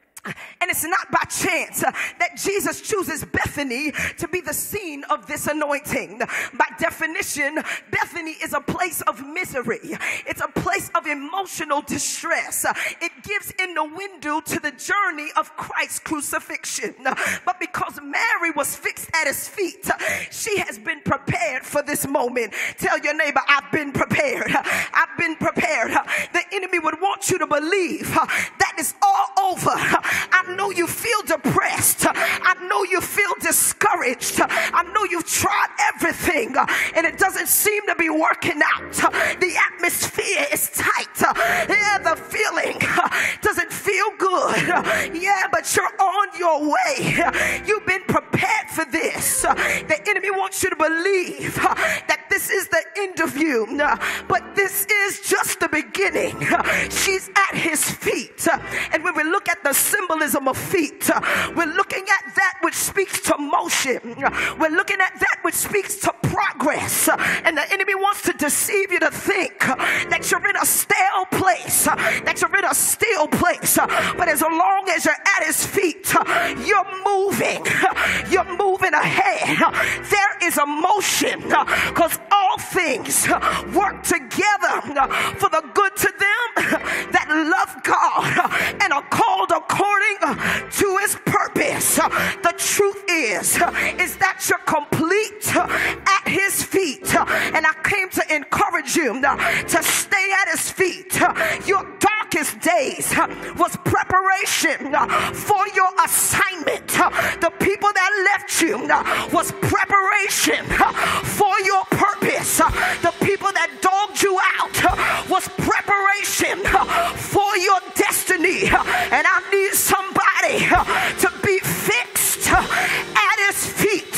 And it's not by chance that Jesus chooses Bethany to be the scene of this anointing. By definition, Bethany is a place of misery. It's a place of emotional distress. It gives in the window to the journey of Christ's crucifixion. But because Mary was fixed at his feet, she has been prepared for this moment. Tell your neighbor, I've been prepared. I've been prepared. The enemy would want you to believe that it's all over. I know you feel depressed. I know you feel discouraged. I know you've tried everything and it doesn't seem to be working out. The atmosphere is tight. Yeah, the feeling doesn't feel good. Yeah, but you're on your way. You've been prepared for this. The enemy wants you to believe that this is the end of you, but this is just the beginning. She's at his feet. And when we look at the symbolism of feet, we're looking at that which speaks to motion. We're looking at that which speaks to progress. And the enemy wants to deceive you to think that you're in a stale place, that you're in a still place. But as long as you're at his feet, you're moving. You're moving ahead. There is a motion, because all things work together for the good to them that love God and are called according to his purpose. The truth is that you're complete at his feet. And I came to encourage you to stay at his feet. Your darkest days was preparation for your assignment. The people that left you was preparation for your purpose. The people that dogged you out was preparation for your destiny. And I need somebody to be fixed at his feet,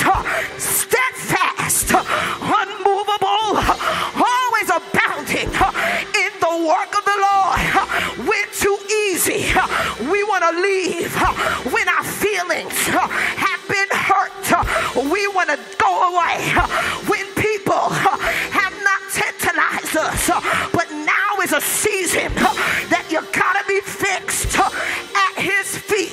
steadfast, unmovable, always abounding in the work of the Lord. We're too easy. We want to leave when our feelings have been hurt. We want to go away when people have not tantalized us. But now is a season that you gotta be fixed at his feet.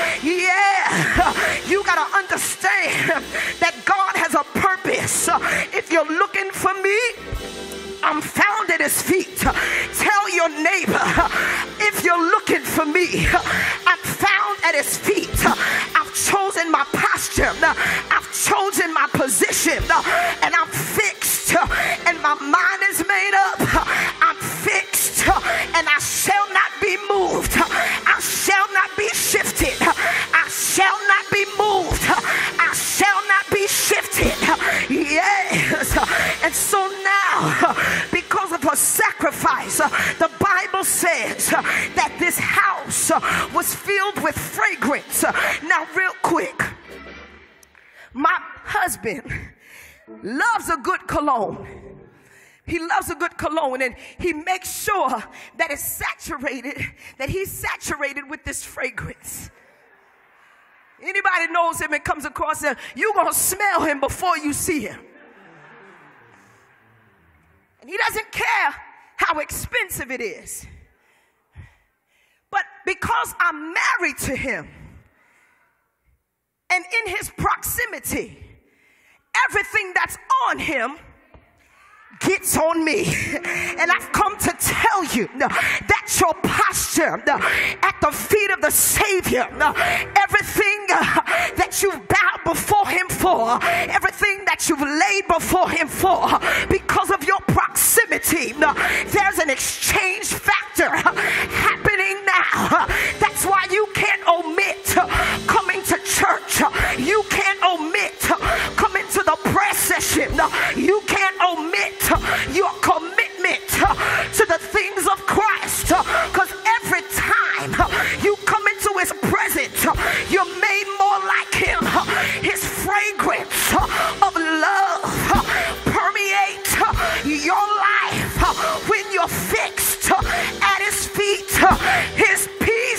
Yeah, you gotta understand that God has a purpose. If you're looking for me, I'm found at his feet. Tell your neighbor, if you're looking for me, I'm found at his feet. I've chosen my posture. I've chosen my position. And I'm fixed. And my mind is made up. I'm fixed. And I shall not be moved. I shall not be shifted. I shall not be moved. I shall not be shifted. Yes. And so now, because of her sacrifice, the Bible says that this house was filled with fragrance. Now, real quick, my husband loves a good cologne. He loves a good cologne, and he makes sure that it's saturated, that he's saturated with this fragrance. Anybody knows him and comes across him, you're going to smell him before you see him. And he doesn't care how expensive it is. But because I'm married to him, and in his proximity, everything that's on him gets on me. And I've come to tell you that your posture at the feet of the Savior, everything that you've bowed before him for, everything that you've laid before him for, because of your proximity, there's an exchange factor happening now. That's why you can't omit coming to church. You can't omit coming to the prayer session. You can't omit your commitment to the things of Christ, because every time you come into his presence, you're made more like him. His fragrance of love permeates your life when you're fixed at his feet. His peace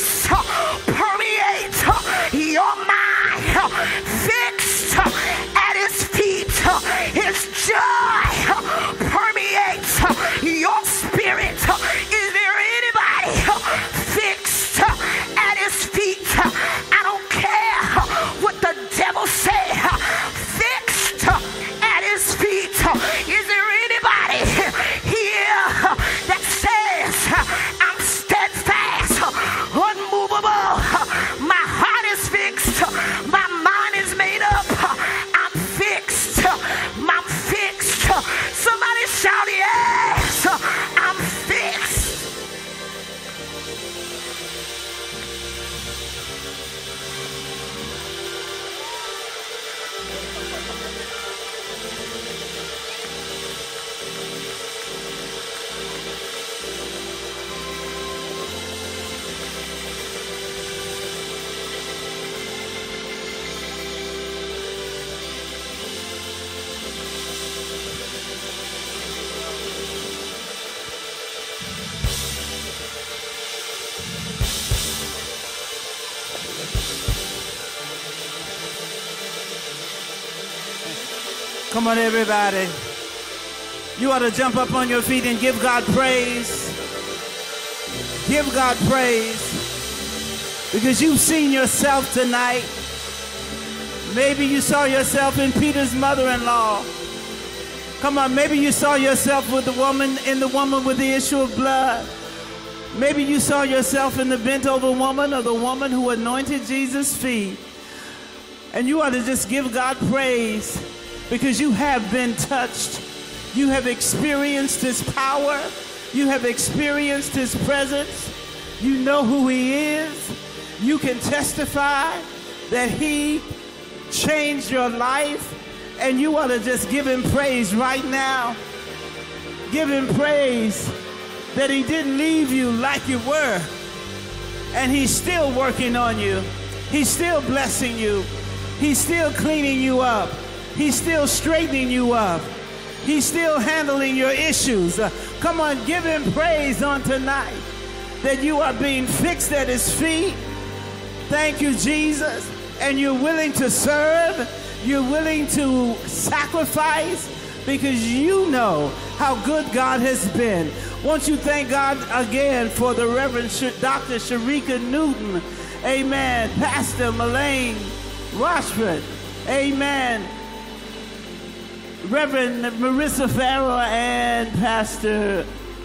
Come on, everybody. You ought to jump up on your feet and give God praise. Give God praise. Because you've seen yourself tonight. Maybe you saw yourself in Peter's mother-in-law. Come on, maybe you saw yourself with the woman with the issue of blood. Maybe you saw yourself in the bent-over woman or the woman who anointed Jesus' feet. And you ought to just give God praise because you have been touched. You have experienced his power. You have experienced his presence. You know who he is. You can testify that he changed your life. And you ought to just give him praise right now. Give him praise that he didn't leave you like you were. And he's still working on you. He's still blessing you. He's still cleaning you up. He's still straightening you up. He's still handling your issues. Come on, give him praise on tonight that you are being fixed at his feet. Thank you, Jesus. And you're willing to serve. You're willing to sacrifice because you know how good God has been. Won't you thank God again for the Reverend Dr. Sharika Newton. Amen. Pastor Melaine Rochford. Amen. Reverend Marissa Farrell and Pastor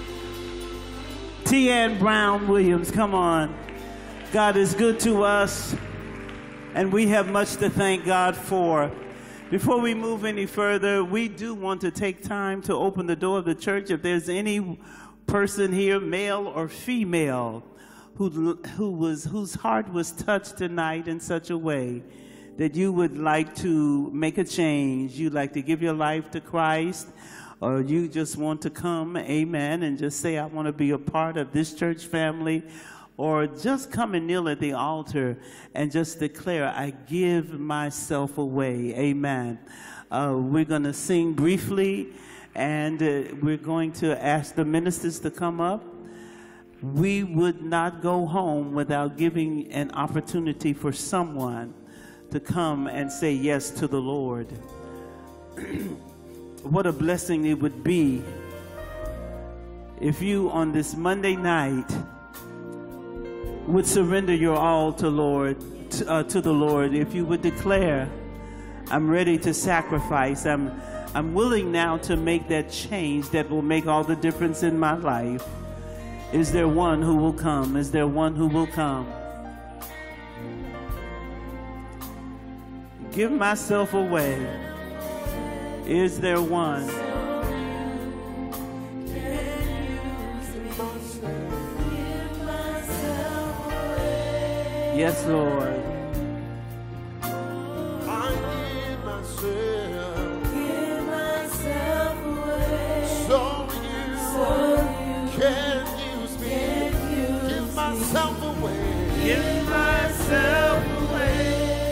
T.N. Brown Williams. Come on. God is good to us. And we have much to thank God for. Before we move any further, we do want to take time to open the door of the church. If there's any person here, male or female, whose heart was touched tonight in such a way that you would like to make a change, you'd like to give your life to Christ, or you just want to come, amen, and just say, I want to be a part of this church family, or just come and kneel at the altar and just declare, I give myself away. Amen. We're going to sing briefly, and we're going to ask the ministers to come up. We would not go home without giving an opportunity for someone to come and say yes to the Lord. What a blessing it would be if you on this Monday night would surrender your all to the Lord, if you would declare, I'm ready to sacrifice. I'm willing now to make that change that will make all the difference in my life. Is there one who will come? Is there one who will come? Give myself away. Is there one? Yes, Lord. I give myself away. So you can use me. Give myself away. Give myself away.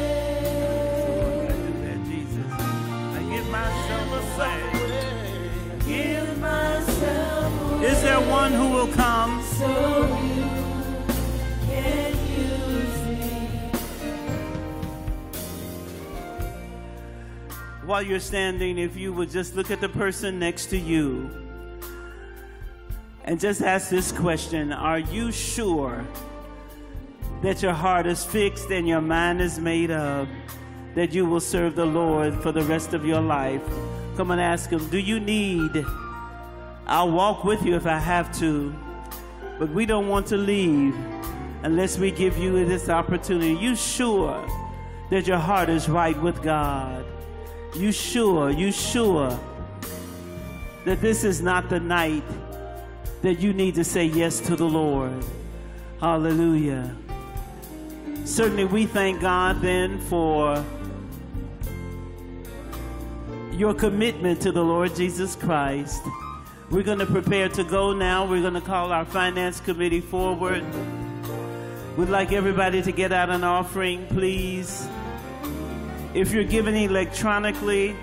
I do that, Jesus. I give myself away. Give myself away. Is there one who will come? So you can use me. While you're standing, if you would just look at the person next to you and just ask this question. Are you sure that your heart is fixed and your mind is made up, that you will serve the Lord for the rest of your life? Come and ask him, do you need? I'll walk with you if I have to, but we don't want to leave unless we give you this opportunity. You sure that your heart is right with God? You sure that this is not the night that you need to say yes to the Lord? Hallelujah. Certainly we thank God then for your commitment to the Lord Jesus Christ. We're going to prepare to go now. We're going to call our finance committee forward. We'd like everybody to get out an offering, please. If you're giving electronically,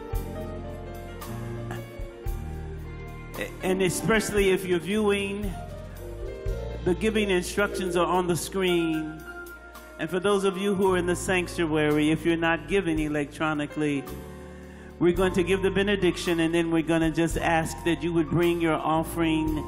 and especially if you're viewing, the giving instructions are on the screen. And for those of you who are in the sanctuary, if you're not giving electronically, We're going to give the benediction, and then we're going to just ask that you would bring your offering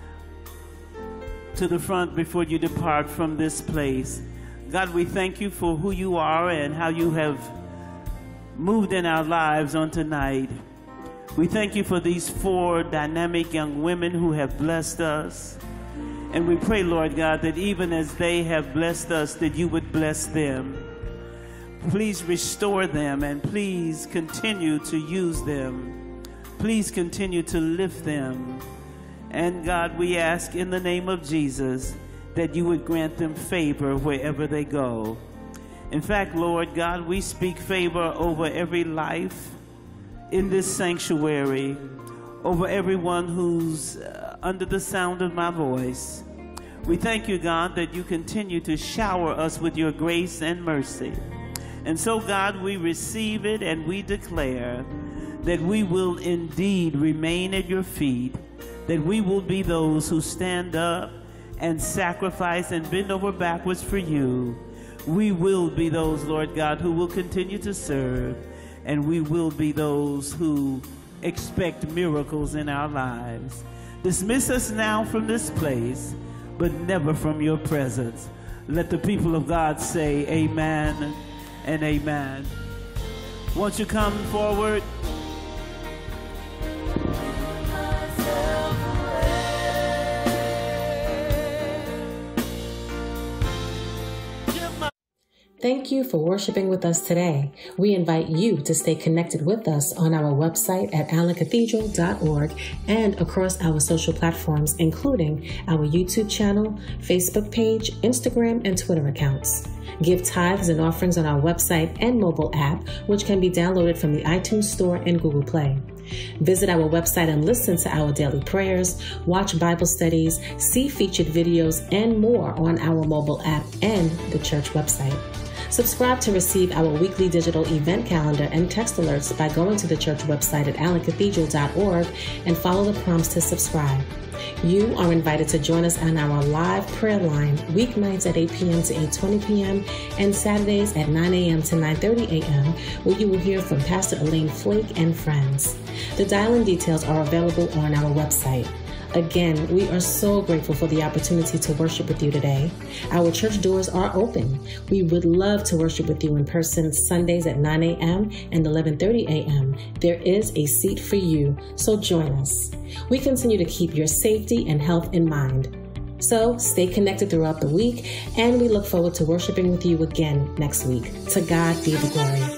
to the front before you depart from this place. God, we thank you for who you are and how you have moved in our lives on tonight. We thank you for these 4 dynamic young women who have blessed us. And we pray, Lord God, that even as they have blessed us, that you would bless them. Please restore them, and please continue to use them. Please continue to lift them. And God, we ask in the name of Jesus that you would grant them favor wherever they go. In fact, Lord God, we speak favor over every life in this sanctuary, over everyone who's under the sound of my voice. We thank you, God, that you continue to shower us with your grace and mercy. And so, God, we receive it and we declare that we will indeed remain at your feet, that we will be those who stand up and sacrifice and bend over backwards for you. We will be those, Lord God, who will continue to serve, and we will be those who expect miracles in our lives. Dismiss us now from this place, but never from your presence. Let the people of God say amen and amen. Won't you come forward? Thank you for worshiping with us today. We invite you to stay connected with us on our website at allencathedral.org and across our social platforms, including our YouTube channel, Facebook page, Instagram, and Twitter accounts. Give tithes and offerings on our website and mobile app, which can be downloaded from the iTunes Store and Google Play. Visit our website and listen to our daily prayers, watch Bible studies, see featured videos, and more on our mobile app and the church website. Subscribe to receive our weekly digital event calendar and text alerts by going to the church website at allencathedral.org and follow the prompts to subscribe. You are invited to join us on our live prayer line weeknights at 8 p.m. to 8:20 p.m. and Saturdays at 9 a.m. to 9:30 a.m., where you will hear from Pastor Elaine Flake and friends. The dial-in details are available on our website. Again, we are so grateful for the opportunity to worship with you today. Our church doors are open. We would love to worship with you in person Sundays at 9 a.m. and 11:30 a.m. There is a seat for you, so join us. We continue to keep your safety and health in mind. So stay connected throughout the week, and we look forward to worshiping with you again next week. To God be the glory.